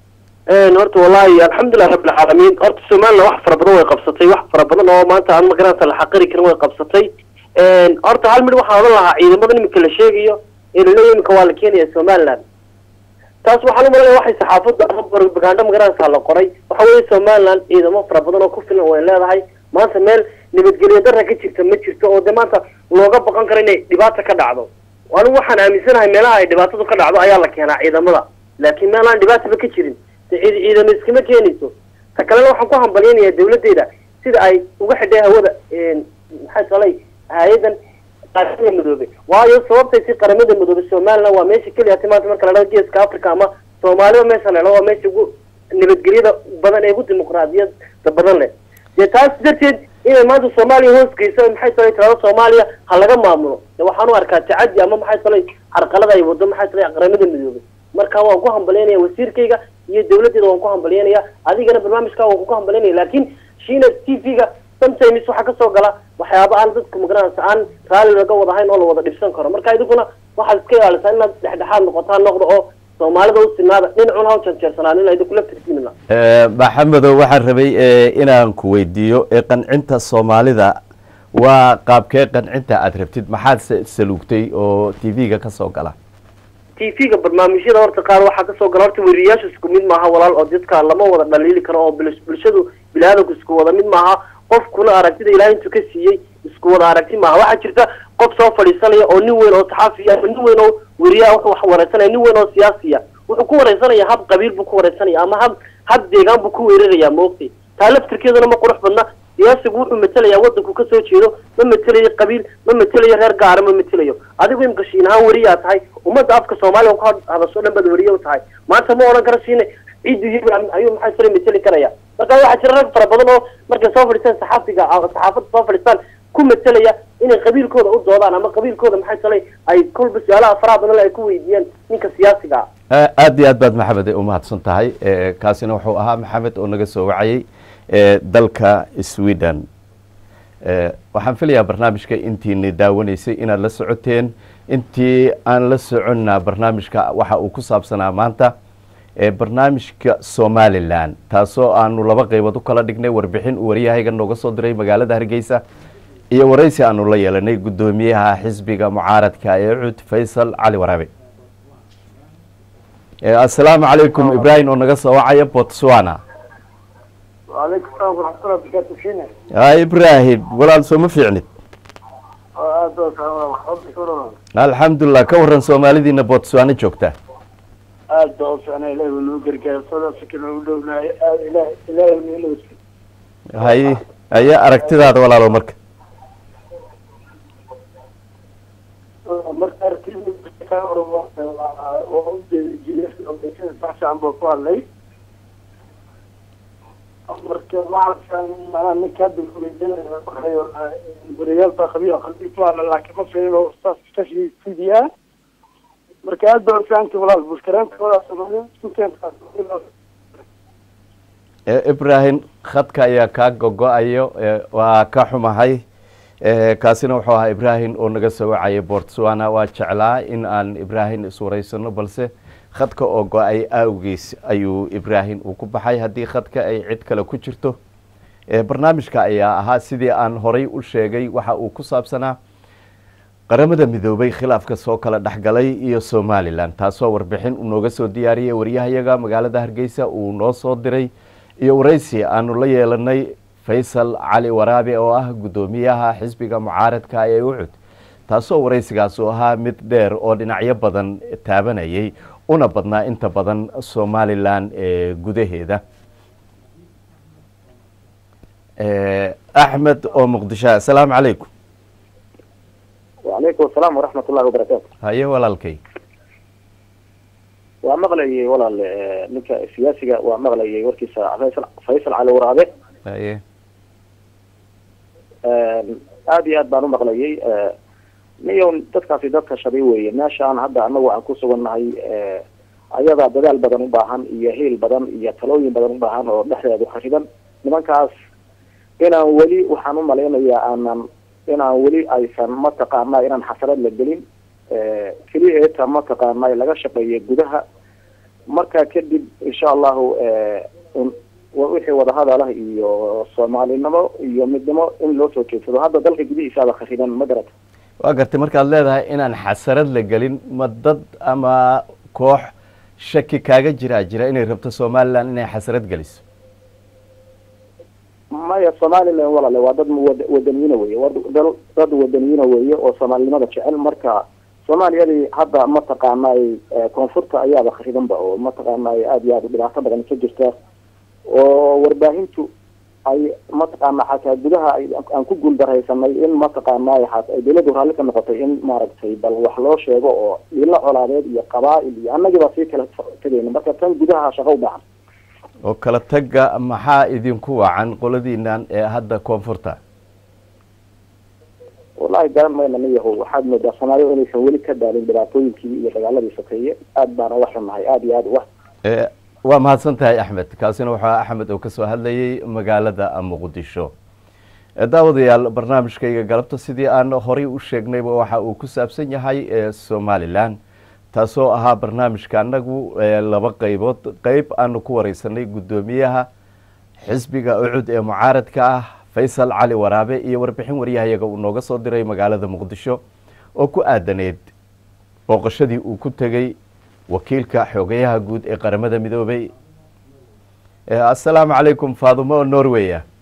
نورت والله الحمد لله رب العالمين أرت السومان لو واحد فربنا ويقبصتي واحد فربنا لو ما أنت عن مقرنة الحقيري كانوا ويقبصتي أرت هالمر واحد والله عيد ما بني كل شيء إيه اللي لين كوالكين يا سومان لان taas waxaan u maleeyahay waxay saxaafadda abar bagaandha magaranaysa la qoray waxa weeye Soomaaliland ciidamo fara badan oo ku filan way leedahay maanta meel nabadgelyo darra ka jirta ma jirto oo maanta looga baqan karo inay dhibaato ka dhacdo anigu waxaan aaminsanahay meelaha ay dhibaatadu ka dhacdo ayaa la keenaa ciidamada laakiin meelaan dhibaato ka jirin ciidamo iskama keenayso ta kalena waxaan ku hambalyeynaya dawladdeeda sida ay uga xidhay hawada maxay talay hay'adan qaramada midoobe waayo sababtay si qaramada midoobe Soomaaliland waa meesha kaliya timaanta marka la dhaho geeska Afrika ama Soomaaliya meesha la dhaho waa meesha ugu nabadgelyada badan ee ugu dimuqraadiyadda badan leh ee taas darteed inay maanta Soomaaliya hoos geyso maxay tahay tirada Soomaaliya ha laga maamulo waxaan u arkaa tacadi ama maxay tahay carqalada ay wado maxay tahay qaramada midoobe marka waan ku hambalyeynaya wasiirkayga iyo dawladdeeda waan ku hambalyeynaya adigana barnaamijka waan ku hambalyeynaya laakiin Shiina T V-ga sometimes waxa ka soo gala waxyaabo aan dadku magaranaysa aan raali laga wada hayn oo la wada dhibsan karo marka idinku waxa iska ilaalisaa inaad dhexdhexaad noqotaan noqdo oo Soomaalida u sinaada dhinacun ha janjeersanaan in ay idinku la tirtiinina ee Maxamed waxaan rabay inaan ku weydiiyo ee qancinta Soomaalida waa qaabkee qancinta aad rabtid maxaad saluugtay oo T V-ga ka soo gala T V-ga barnaamijyada horta qaar waxa ka soo gala horta wariyaashu isku mid maaha walaal oo dadka lama wada dhaliili karo oo bulshadu bilaadanku isku wada mid maaha qof kuna aragtida ilaahay intuu ka siiyay isku wada aragti maaha waxa jirta qof soo fadhiisanaya oo nin weyn oo saxaafi ah nin weyn oo wariyaa wax wareysanaya nin weyn oo siyaasi ah wuxuu ku wareysanaya hab qabiil buu ku wareysanaya ama hab hab deegaan buu ku weeraraya moogtay taalaftirkeeduna ma qurux badna siyaasigu wuxuu matalaya wadanku ka soo jeedo ma matalayo qabiil ma matalayo reer gaar ma matalayo adigu in qashin ahaan wariyaa tahay ummadda afka Soomaaliya ku hadasho dhan bad wariyo tahay maanta ma oran karo siine ciidu ayuu maxay sare matali karaya marka waxa jira rag fara badan oo markay soo fadhiistaan saxaafiga saxaafadda soo fadhiistaan ku matalaya inay qabiilkooda u doodaan ama qabiilkooda maxay talay ay kulba su'aalaha faraha badan ay ku weydiiyaan ninka siyaasiga aad iyo aad baad Maxamed u mahadsan tahay kaasina wuxuu ahaa Maxamed oo naga soo wacayay dalka Sweden waxaan filayaa barnaamijka intii daawanaysay inaad la socoteen intii aan la soconnaa barnaamijka waxa uu ku saabsanaa maanta ee barnaamijka Somaliland taasoo aanu laba qaybood u kala dhignay warbixin uu wariyahayga nooga soo diray magaalada Hargeysa iyo waraysi aanu la yeelanay gudoomiyaha xisbiga mucaaradka ee Cud Faysal Cali Waraabe ee assalaamu calaykum Ibrahim oo naga soo wacay Botswana وعليكم السلام ورحمة الله وبركاته فينا يا إبراهيم ولا سوما فيعني الحمد لله كورن سومالي دينا بوتسوانا جوكتا أدو أنا إلهي ونوقر كيصولا سكنا ودونا إلهي إلهي ونوقر هاي هاي أركتي هذا ولا لو مرك مرك أركتي وعود جلس أمريكان بحث عن بوطوال لي marka waxaan maana ninka dawladda waxay buriyal taqbiyo qalbi toona laakiin ma fiiro ustaas tashi fidiya marka aad baan faanti walaal bushkaranta wala Soomaaliya intaan ee Ibrahim khadka ayaa ka gogo'ayo waa ka xumahay ee kaasina wuxuu ahaa Ibrahim oo naga soo wacay Botswana waa jeclaa in aan Ibrahim is wareysano balse khadka oo go'ay awgiis ayuu Ibrahim uu ku baxay hadii khadka ay cid kale ku jirto ee barnaamijka ayaa ahaa sidii aan horay u sheegay waxa uu ku saabsanaa qaramada midoobay khilaafka soo kala dhaxgalay iyo Somaliland taasoo warbixin uu nooga soo diyaariyay wariyahayaga magaalada Hargeysa uu noo soo diray iyo waraysi aanu la yeelanay Faysal Cali Waraabe oo ah gudoomiyaha xisbiga mucaaradka ee Cud taasoo waraysigaas oo ahaa mid dheer oo dhinacyo badan taabanayay una badnaa inta badan Somaliland ee gudaheeda ee Ahmed oo Muqdisho assalaamu calaykum وعليكم السلام ورحمة الله وبركاته haye walaalkay waa maqlayay walaal ninka siyaasiga waa maqlayay warkiisa Faysal Faysal Cali Waraabe haye aad iyo aad baan u maqlayay niyoon dadkaasi dadka shaday weeye meeshaan hadda anagu aan ku sugannahay ayada dadaal badan u baahan iyo heel badan iyo talooyin badan u baahan oo dhexdeedu xariban nimankaas inaan weli waxaan u maleynayaa aanan inaan weli aysan mataqaanaa inaan xasarad la gelin keliya eeta mataqaanaa laga shaqeeya gudaha markaa kadib insha allahu wixii wadahadalah iyo soomaalinimo iyo midnimo in loo soo jeedsado hadda dalka gudihiisaaba khariban ma garata waa gartay markaad leedahay inaan xasarad la gelin ma dad ama koox shaki kaaga jiraa jira inay rabto somaliland inay xasarad geliso maya somaliland walaale waa dad wadaniyiina weye dad wadaniyiina weeye oo soomaalinimada jecel marka soomaaliyadii hadda mataqaanay koonfurta ayaaba kharibanba oo mataqaanay aada iyo aada dhibaato badan ka jirta oo warbaahintu ay mataqaana xataa gudaha aan ku guuldaraysanay in mataqaanay ay dawladdu raalli ka noqotay in maaragtay bal wax loo sheego oo dhilo colaadeed iyo qabaa'il iyo annagiiba sii kala tegayna marka tan gudaha shaqo u baahan oo kala taga maxaa idinku wacan qoladiinan ee hadda koonfurta wallahi garan mayna niyahow waxaad moodaa soomaaliya inaysan weli ka daalin dhibaatooyinkii iyo dagaaladii sokeeye aada baana uga xunnahay aada iyo aada uga waa mahadsan tahay axmed kaasina waxaa axmed oo kasoo hadlayay magaalada muqdisho daawadayaal barnaamijkayga galabta sidii aan horay u sheegnayba waxa uu ku saabsan yahay somaliland taasoo ahaa barnaamijka anagu laba qaybood qeyb aanu ku wareysanay guddoomiyaha xisbiga ucud ee mucaaradka ah faysal cali waraabe iyo warbixin waryahayaga uu nooga soo diray magaalada muqdisho oo ku aadaneyd booqashadii uu ku tegey wakiilka xoogayaha guud ee qaramada midoobay assalaamu calaykum faadumo oo norway ah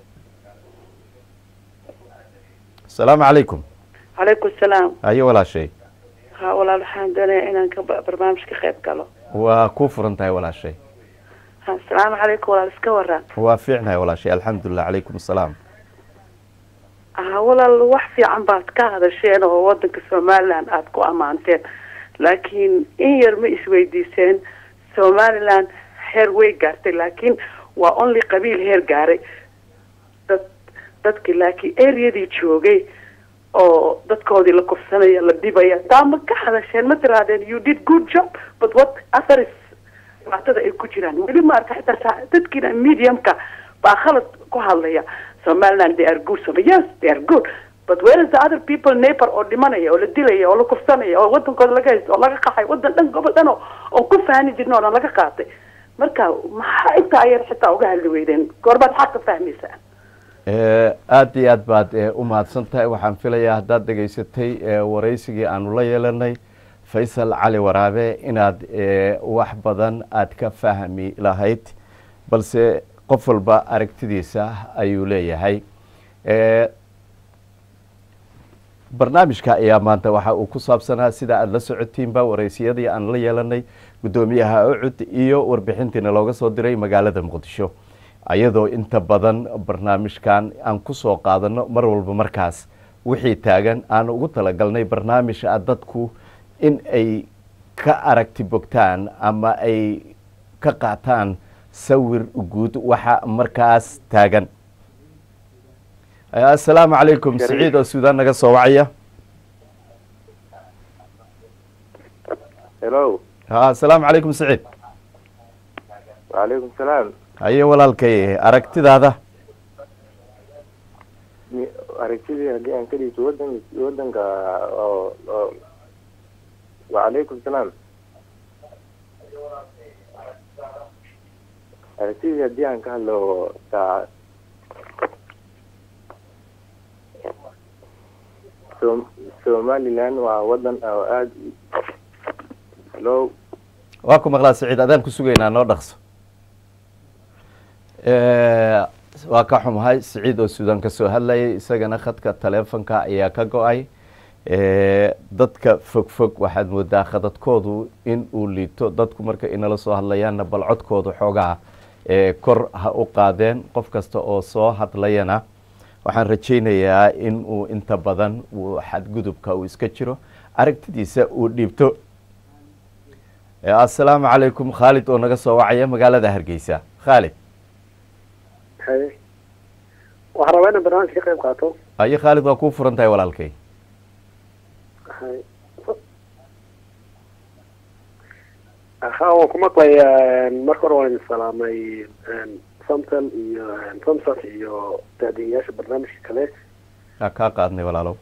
asalaamu calaykum calaykum salaam haye walaashay ha walaal waxaan doonaya inaan ka barnaamij ka qayb galo waa ku furan tahay walaashay ha asalaamu calaykum walaal iska waran waa fiicnahay walaashay alxamdulilah calaykum asalaam ha walaal wax fiican baad ka hadasheen oo wadanka somaliland aada ku ammaanteen laakiin in yar ma isweydiiseen somaliland heer way gaartay laakiin waa only qabiil heer gaaray dad dadkii laakiin areadii joogay oo dadkoodii la kufsanaya la dhibaya taa ma ka hadasheen ma tirahdeen you did good job but what others dhibaatada ay ku jiraan weli ma arka xitaa dadkiina mediumka baa khalad ku hadlaya somaliland they are good so yes they are good but where is the other people neighbor oo dhimanaya oo la dilaya oo la kufsanaya oo wadankooda laga haysto oo laga qaxay wadan dhan gobol dhan oo ku faani jirna oo laga qaatay marka maxaa intaa ayar xitaa uga hadli weydeen goorbaad xaq ka fahmaysaa aada iyo aad baad u mahadsan tahay waxaan filayaa haddaad dhegaysatay waraysigii aanu la yeelanay faysal cali waraabe inaad wax badan aad ka fahmi lahayd balse qof walba aragtidiisa ayuu leeyahay barnaamijka ayaa maanta waxa uu ku saabsanaa sida aada la socotiinba waraysiyadii aan la yeelanay guddoomiyaha ucud iyo warbixintiina looga soo diray magaalada muqdisho ayadoo inta badan barnaamijkan aan kusoo qaadano mar walba markaas wixii taagan aan ugu talagalnay barnaamij a dadku in ay ka aragti bogtaan ama ay ka qaataan sawir guud waxa markaas taagan assalaamu calaykum saciid oo suudaan naga soo wacaya hello ha assalaamu calaykum saciid wacalaykum salaam haye walaalkay aragtidaada aragtidii haddii aan ka dhigto wadan wadanka oo oo wacalaykum salaam aragtidii haddii aan ka hadlo taa somaliland waa wadan oo aada hello waa ku maqlaa saciid adaan ku sugaynaa noo dhaqso waa ka xumahay saciid oo suudaan kasoo hadlayay isagana khadka taleefonka ayaa ka go-ay dadka fog fog waxaad moodaa khadadkoodu in uu liito dadku marka inala soo hadlayaanna bal codkoodu xoogaa kor ha u qaadeen qof kasta oo soo hadlayana waxaan rajaynayaa in uu inta badan uu xadgudubka uu iska jiro aragtidiisa uu dhiibto assalaamu calaykum khaalid oo naga soo wacaya magaalada hargeysa khaalid haye waxaan rabaa inaan barnaamijka ka qayb qaato haye khaalid waa kuu furan tahay walaalkay haye ha waan ku maqlayaa marka hore waan idin salaamay samtal iyo samsat iyo daadiyayaasha barnaamijka kale kaa qaadnay walaalow.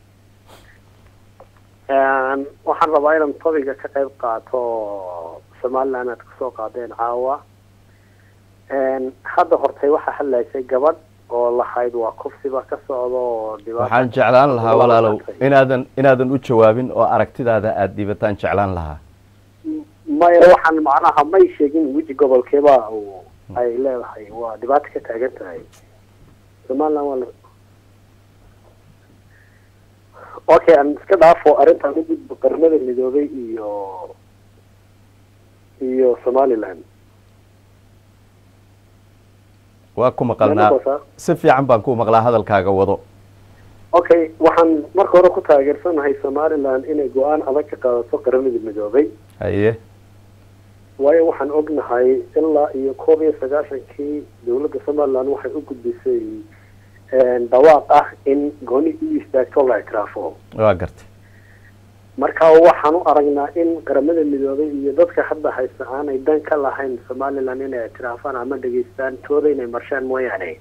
waxaan rabaa inaan topiga ka qayb qaato Somaliland aad kasoo qaadeen caawa. hadda hortay waxaa hadlaysay gabadh oo lahayd waa kufsiba ka socdo dhibaato. waxaan jeclaan lahaa walaalow inaadan inaadan u jawaabin oo aragtidaada aad dhibataan jeclaan lahaa. may waxaan macnaha may sheegin weji gobolkeeba oo ay leedahay waa dhibaato ka taagan tahay Somaliland wala okay aan iska dhaafo arrintan ugu qarnada midoobay iyo iyo Somaliland waa ku maqalnaa si fiican baan ku maqlaa hadalkaaga wado. okay waxaan marka hore ku taageersanahay Somaliland inay go'aan adag ka qaadato qarnada midoobay. haye waayo waxaan ognahay ilaa iyo koob iyo sagaashankii dawladda Somaliland waxay u gudbisay dhawaaq ah in gooni u istaagto la ikraafo. waa gartay. marka waxaan u aragnaa in qaramada midoobay iyo dadka hadda haysta aanay dan ka lahayn Somaliland inay ikraafaan ama dhageystaan tooda inay marshaan mooyaane.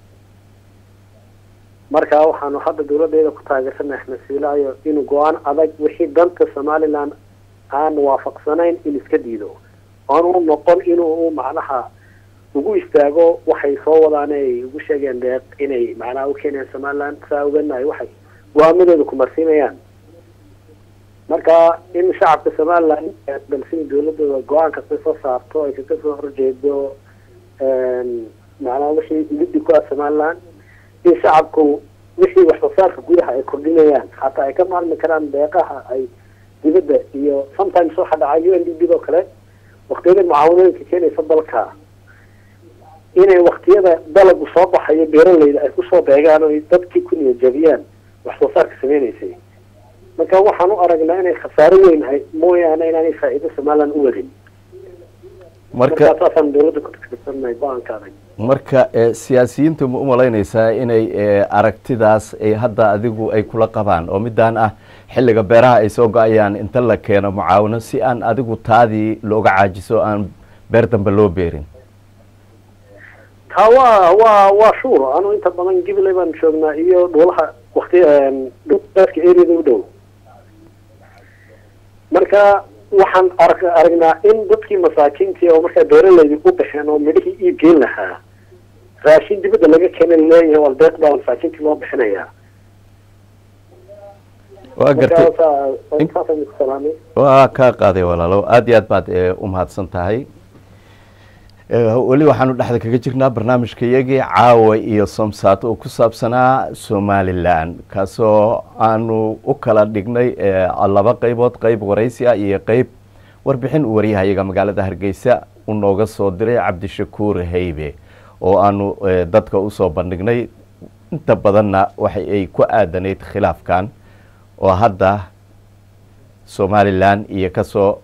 marka waxaanu hadda dawladdeeda ku taageersanahay Axmed Siilaayo inuu go'aan adag wixii danta Somaliland aan waafaqsanayn in iska diido. aanu noqon inuu macnaha ugu istaago waxay soo wadaan ay ugu sheegeen deeq inay macnaha u keeneen Somaliland saa oganahay waxay go'aamadooda ku marsiinayaan. marka in shacabka Somaliland dalsiin dawladooda go'aan ka soo saarto ay ka soo horjeedo macnaha wixii liddi ku ah Somaliland in shacabku wixii wax soo saarka gudaha ay kordhinayaan hatta ay ka maalmi karaan deeqaha ay dibadda iyo sometimes waxa dhacay U N D P oo kale waqtiyada mucaawanooyinka keenaysa dalka inay waqtiyada dalab soo baxayo beeralayda ay ku soo beegaan oo dadkii ku niyadjabiyaan wax soo saarka sameeynayay. marka waxaan u aragnaa inay khasaaro weyn hay mooyaane inaanay faa'iido Somaliland u wadin. marka taasan dawladda ku tirsanay baankaada. marka siyaasiyiintu ma u malaynaysaa inay aragtidaas ay hadda adigu ay kula qabaan oo midaan ah xilliga beeraha ay soo go'ayaan inta la keeno mucaawino si aan adigu taadii looga caajiso aan beer dambe loo beerin. taa waa waa waa shuur anu inta badan Gibiley baan joognaa iyo dhulaha waqti dadka area u dhow. marka waxaan aragnaa in dadkii masaakiintii oo markaa beeralayda u baxeen oo midhihii iib geyn lahaa raashin dibadda laga keenay leeyahay wal deeq baa masaakiintii loo bixinayaa. waa gartay waa kaa qaaday walaalow aad iyo aad baad u mahadsan tahay. weli waxaanu dhexda kaga jirnaa barnaamijka iyagii caawa iyo somsaat oo ku saabsanaa Somaliland kaasoo aanu u kala dhignay laba qaybood qayb waraysi ah iyo qayb warbixin u wariyahayaga magaalada Hargeysa u nooga soo diray Cabdishakuur Haybe oo aanu dadka u soo bandhignay inta badanna waxa ay ku aadaneyd khilaafkan oo hadda Somaliland iyo kasoo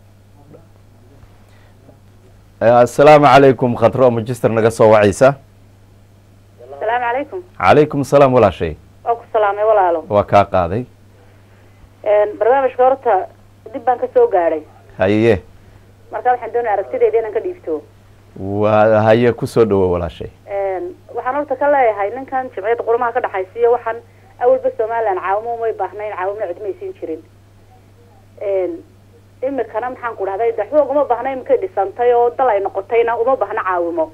السلام عليكم خطرة ماجستير نقصوا وعيسى. السلام عليكم. عليكم السلام ولا شيء. أوك السلام ولا له. وكاق هذي. برنامج كورتا دبان كسو قاري. هيه. مركب حدونا عرفتي دي دينا كديفتو. وهي كسو دو ولا شيء. وحنور تكلا هاي نن كان جمعية قرمها كده حيسية وحن أول بس ما نعاومه ما يباهنين عاومنا عدم يسين شرين. imikana maxaan ku dhahday daxwoog uma baahna imika dhisantay oo dal ay noqotayna uma baahna caawimo.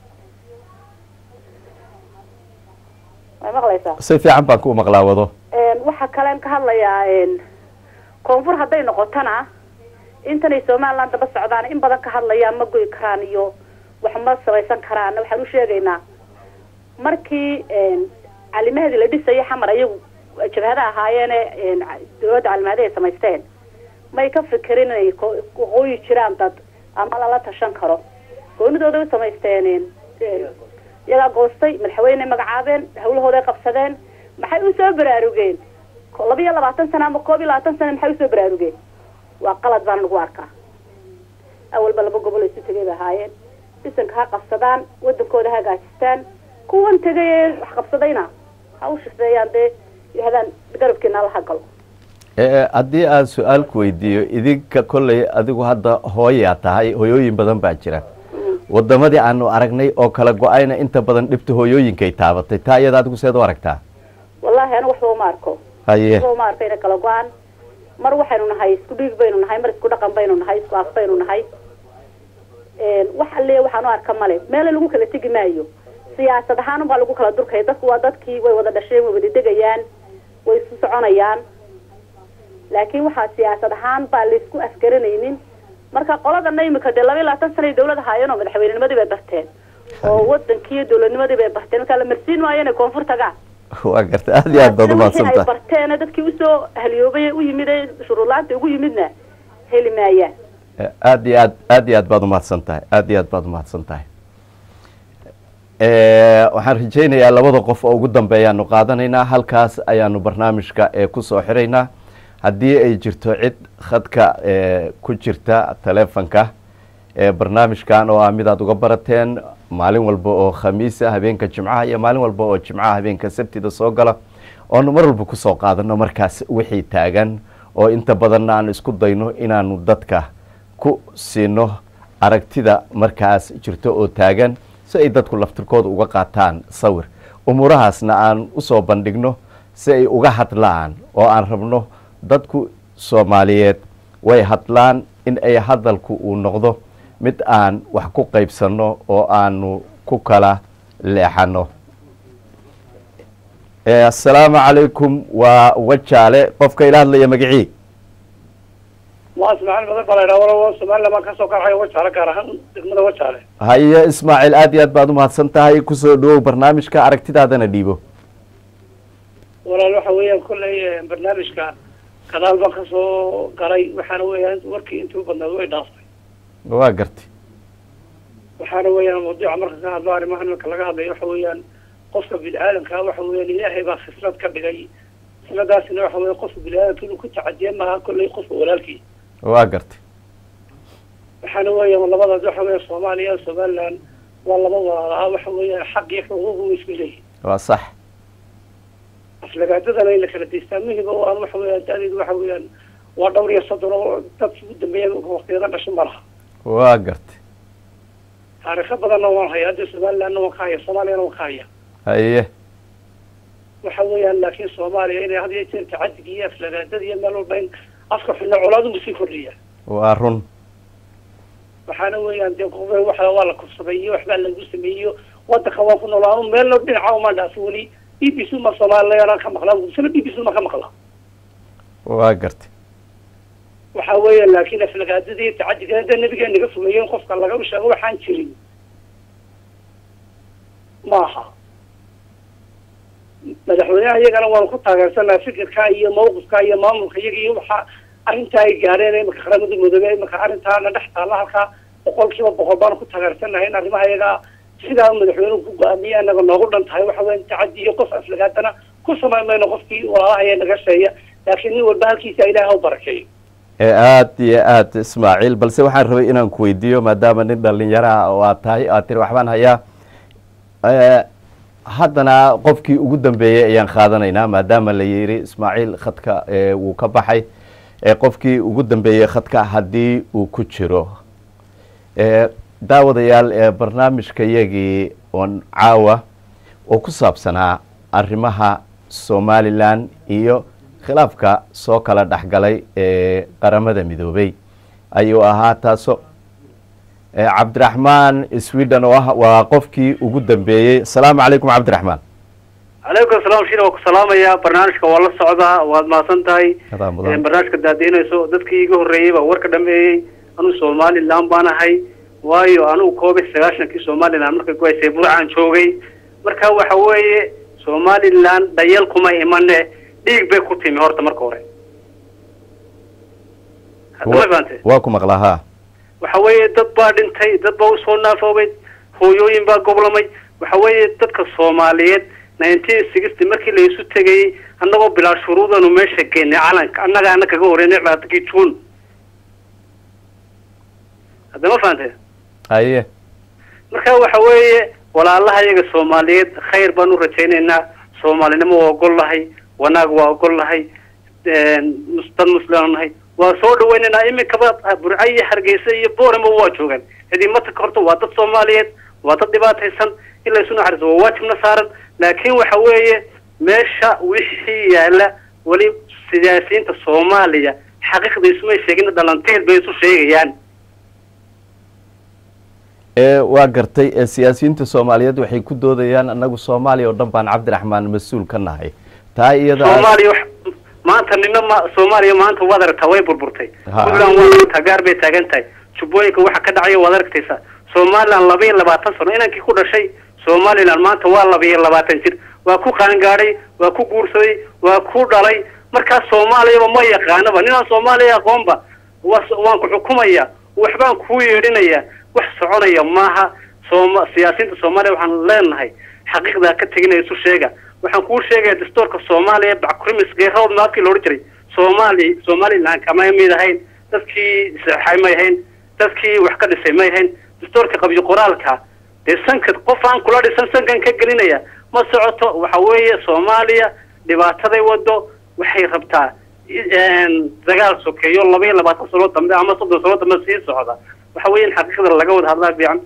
way maqlaysaa si fiican baan ku maqlaa wado. waxa kale ka hadlayaa koonfur hadday noqotana intanay Somaliland daba socdaan in badan ka hadlayaan ma goy karaan iyo wax ma samaysan karaan waxaan u sheegaynaa markii calimaheeda la dhisay xamar ayagu jabhada ahaayeen dawladda calimaheeda ay samaysteen may ka fikirin inay qoy jiraan dad ama la tashan karo goonidooda u samaysteen iyaga goostay madaxweyne magacaabeen hawlahooda qabsadeen maxay u soo baraarugeen laba iyo labaatan sano ama koob iyo labaatan sano maxay u soo baraarugeen waa qalad baan lagu arkaa awalba laba gobol ay isu tagay bahaayeen isanka ha qabsadaan wadankooda hagaajistaan kuwan tagay wax qabsadayna ha u shaqeeyaan dee yahdaan garabkeena la hagalo. haddii aan su-aal ku weydiiyo idinka kolley adigu hadda hooyaa tahay hooyooyin badan baa jira wadamadii aanu aragnay oo kala go-ayna inta badan dhibta hooyooyinkay taabatay taa iyada adigu seed u aragtaa? wallahi wallaahi anigu waxba uma arko haye waxba uma arko ina kala go-aan mar waxaynu nahay isku dhiig baynu nahay mar isku dhaqan baynu nahay isku af baynu nahay wax alle waxaan u arka male meel lagu kala tegi maayo siyaasad ahaan baa lagu kala durkay dadku waa dadkii way wada dhasheen way wada degayaan way isu soconayaan laakiin waxaa siyaasad ahaan baa la isku afgaranaynin marka qoladana imika dee laba iyo labaatan sana dawlad haayeen oo madaxweynenimadii bay barteen oo wadankii dawladnimadii bay barteen marka la marsiin maayo inay koonfur tagaan waa gartay aad iyo aad baad umahadsantahay ay barteen dadkii usoo halyoobay u yimid ee shuruulaanta ugu yimidna heli maayaan aad iyo aad aad iyo aad baad umahadsan tahay aad iyo aad baad umahadsan tahay waxaan rajaynayaa labada qof oo ugu dambeeyaanu qaadanaynaa halkaas ayaanu barnaamijka kusoo xiraynaa haddii ay jirto cid khadka ku jirta telefonka barnaamijkan oo ah mid aad uga barateen maalin walba oo khamiisa habeenka jimcaha iyo maalin walba oo jimcaha habeenka sabtida soo gala oonu mar walba kusoo qaadano markaas wixii taagan oo inta badanna aan isku dayno inaanu dadka ku siino aragtida markaas jirto oo taagan si ay dadku laftirkooda uga qaataan sawir umuurahaasna aan usoo bandhigno si ay uga hadlaan oo aan rabno dadku soomaaliyeed way hadlaan in ay hadalku uu noqdo mid aan wax ku qaybsanno oo aanu ku kala leexano assalaamu calaykum waa wajaale qofka ila hadlaya magacii waa ismaaciil badan baa la yidhaha walaal Soomaaliland baan kasoo kaxay wajaale gaar ahaan degmada wajaale haye ismaaciil aad iyo aad baad umahadsan tahay kusoo dhawow barnaamijka aragtidaadana dhiibo walaal waxa weeyaan kolley barnaamijka kadaal baan kasoo galay waxaana weeyaan warkii intuu badnaad way dhaaftay waa gartay waxaana weeyaan mawduuca marka ka hadlo arrimahan marka laga hadlayo waxa weeyaan qofka bini'aadamka waxa weeyaan ilaahay baa khislad ka dhigay khisladaasina waxa weeyaan qofka bini'aadamka inuu ku tacadiya maaha kolley qofka walaalkii waa gartay waxaana weeyaan labadaas waxa weeyaan Soomaaliya iyo Somaliland waa laba walaalaha waxa weeyaan xaq iyo xuquuq way isku leeyihiin waa sax aflagaadadana in la kala daystaa muhiim oo aan waxa weeyaan taadidu waxa weeyaan waa dhowr iyo soddon oo dadkii ugu dambeeyay waqtiyada dhashay malaha waa gartay taariikho badanna waan hayaa hadda Somalilandna waan ka hayaa Soomaaliyana waan ka hayaa haye waxa weeyaan laakiin Soomaaliya inay had iyo jeer tacaddi iyo aflagaadada iyo meel walba in afka xunna colaadu ma sii kordhiya waa run waxaana weeyaan dee qofka waxa waa la kufsaday iyo waxbaa lagu sameeyo wadanka waan ku noolaanu meelna dhinaca uma dhaafo weli B B C ma Soomaaliya ka maqlaa sida B B C ma ka maqlaa waa gartay waxa weeyaan laakiin aflagaadadii tacaddiga nabiga naga fogeeyeen qofka laga sheego waxaan jirin maaha madaxweynaha iyagana waan ku taageersanaa fikirka iyo mowqifka iyo maamulka iyaga iyo waxa arrinta ay gaareen imika qaramada midoobay imika arrintaana dhex taalla halka boqolkiiba boqol baan ku taageersanahay in arrimaha iyaga sidaa madaxweynuhu ku go-aamiyay anaga noogu dhan tahay waxa weeyaan tacaddi iyo qof aflagaadana ku samayn mayno qofkii walaalaha ee naga sheeya laakiin nin walba halkiisa ilaahay u barakeeyo aad iyo aad ismaaciil balse waxaan rabay inaan ku weydiiyo maadaama nin dhalinyaro ah oo aad tahay aad tiri waxbaan hayaa haddana qofkii ugu dambeeyey ayaan qaadanaynaa maadaama la yiri ismaaciil khadka wuu ka baxay qofkii ugu dambeeyey khadka haddii uu ku jiro daawadayaal barnaamijka iyagii oon caawa oo ku saabsanaa arrimaha Somaliland iyo khilaafka soo kala dhexgalay ee qaramada midoobay ayuu ahaa taaso cabdiraxmaan sweden oo ah waa qofkii ugu dambeeyey asalaamu calaykum cabdiraxmaan calaykum asalaam shiina waa ku salaamaya barnaamijka waa la socdaa waad mahadsan tahay barnaamijka daadiinayso dadkii iga horreeyey baa warka dhameeyey anuu Somaliland baan ahay waayo anuu koob iyo sagaashankii Somaliland markay ku haysay burcaan joogay marka waxa weeye Somaliland dayal kuma imane dhiig bay ku timi horta marka hore waa ku maqlaha waxa weeye dad baa dhintay dad baa usoo naafoobay hooyooyin baa goblamay waxa weeye dadka Soomaaliyeed nineteen sixty markii la isu tagay annagoo bilaa shuruudanu meesha geynay calanka annaga annaga kaga horeynay ciidamada juun hadda ma fahanteen aye marka waxa weeye walaalaha iyaga Soomaaliyeed khayr baan u rajaynaynaa Soomaalinimo waa ogol lahay wanaag waa ogol lahay dad musliminahay waa soo dhaweynaynaa imika burcay iyo Hargeysa iyo Boorama waa joogan ciidamada korto waa dad Soomaaliyeed waa dad dhibaataysan ilaa isu naxariiso waa waajibna saaran laakiin waxa weeye meesha wixii yaala weli siyaasiyiinta soomaaliya xaqiiqda ismay sheegin dhalanteed bay isu sheegayaan ee waa gartay ee siyaasiyiinta Soomaaliyeed waxay ku doodayaan anagu Soomaaliya oo dhan baan Cabdiraxmaan mas'uul ka nahay taa iyada Soomaaliya maanta nina ma Soomaaliya maanta wadarta way burburtay Puntland waa tagaar bay taagantahay Jubbooyinka waxa ka dhacay wadartaysa Soomaaliland laba iyo labaatan sano inankii ku dhashay Soomaaliland maanta waa laba iyo labaatan jir waa ku qaangaaday waa ku guursaday waa ku dhalay marka Soomaaliya ma yaqaanaba ninaan Soomaaliya aqoonba waan ku xukumaya waxbaan ku yeedhinaya wax soconaya maaha Sooma siyaasiyiinta Soomaaliya waxaan leenahay xaqiiqda ka taginay isu sheega waxaan ku sheegay dastuurka Soomaaliya backrimis geerood maakii loo jiray Soomaali Soomaaliland kama mid ahayn dadkii saxay ma ahayn dadkii wax ka dhisay ma ahayn dastuurka qabyo qoraalka ee sanka qof aan kula dhisan sankan ka gelinaya ma socoto waxa weeye Soomaaliya dhibaataday wado waxay rabtaa in dagaal sokeeyo laba iyo labaatan sano dambe ama soddon sano dambe sii socda waxa weeye xaqiiqda laga wada hadlaa fiican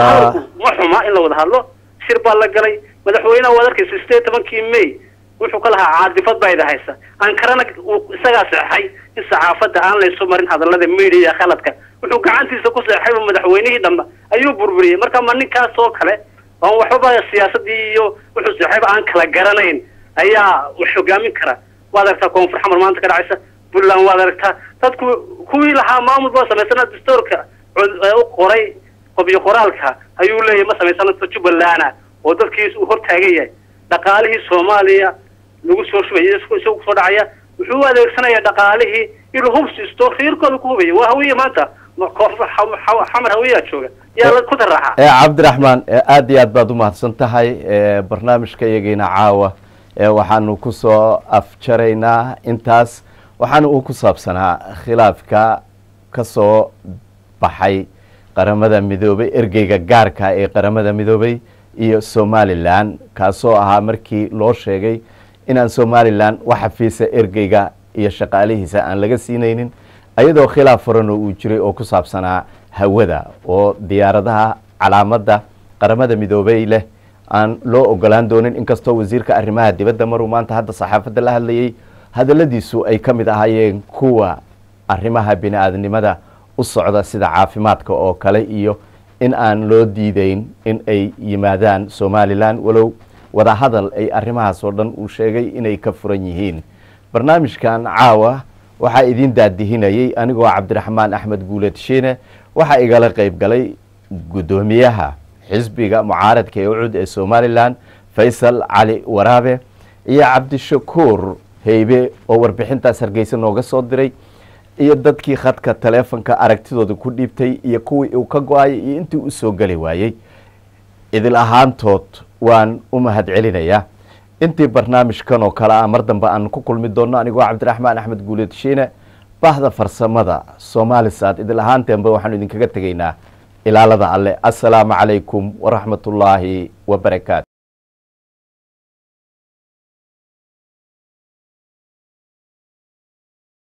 ma xuma in la wada hadlo shir baa la galay madaxweynaha wadarkiisa sideed iyo tobankii May wuxuu ka lahaa caadifad bay dhahaysa aan karana isaga saxay in saxaafada aan la soo marin hadallada media khaladka wuxuu gacantiisa ku saxay madaxweynihii dhanba ayuu burburiyay marka ma ninkaas oo kale oo waxba siyaasadii iyo wuxuu saxay aan kala garanayn ayaa wax hogaamin kara wadarta koonfur xamar maanta ka dhacaysa Puntland wadarta dadku kuwii lahaa maamul baa sameysana dastuurka oo qoray qabyo qoraalka ayuu leeyahay ma sameysana Jubbooland oo dadkiisu hor taagayay dhaqaalihii Soomaaliya lagu soo shubay isku soo dhacaya wuxuu adeegsanayaa dhaqaalihii inuu hubsiisto reerkooda ku hubay waa hawiye maanta koonfur xamar hawiye jooga yaa la ku daraxa ee Cabdiraxmaan aad iyo aad baad u mahadsan tahay ee barnaamijka yageena caawa ee waxaanu ku soo afjaraynaa intaas waxaanu uu ku saabsanaa khilaafka ka soo baxay qaramada midoobay ergeyga gaarka ee qaramada midoobay iyo Somaliland kaasoo ahaa markii loo sheegay inaan Somaliland waxa fiisa ergeyga iyo shaqaalihiisa aan laga siinaynin ayadoo khilaaf furan uu jiray oo ku saabsanaa hawada oo diyaaradaha calaamada qaramada midoobay leh aan loo ogolaan doonin inkastoo wasiirka arrimaha dibadda maruu maanta hadda saxaafadda la hadlayay hadaladiisu ay ka mid ahaayeen kuwa arrimaha bini'aadanimada u socda sida caafimaadka oo kale iyo in aan loo diideyn in ay yimaadaan Somaliland walow wada hadal ay arrimahaas oo dhan uu sheegay inay ka furan yihiin barnaamijkan caawa waxa idin daadihinayay anigoo Cabdiraxmaan Axmed Guuleed Shiine waxa igala qayb galay gudoomiyaha xisbiga mucaaradka ee ucud ee Somaliland Faysal Cali Waraabe iyo Cabdishakuur Heybe oo warbixintaas Hargeysa nooga soo diray iyo dadkii khadka taleefanka aragtidooda ku dhiibtay iyo kuwii uu ka go'ay iyo intii u soo gali waayay idil ahaantood waan u mahad celinayaa intii barnaamijkan oo kale ah mar dambe aan ku kulmi doono anigoo Cabdiraxmaan Axmed Guuleed Shiine bahda farsamada Soomaalisaad idil ahaanteanba waxaan idinkaga tegaynaa ilaalada alle assalaamu calaykum waraxmatullaahi wabarakaatu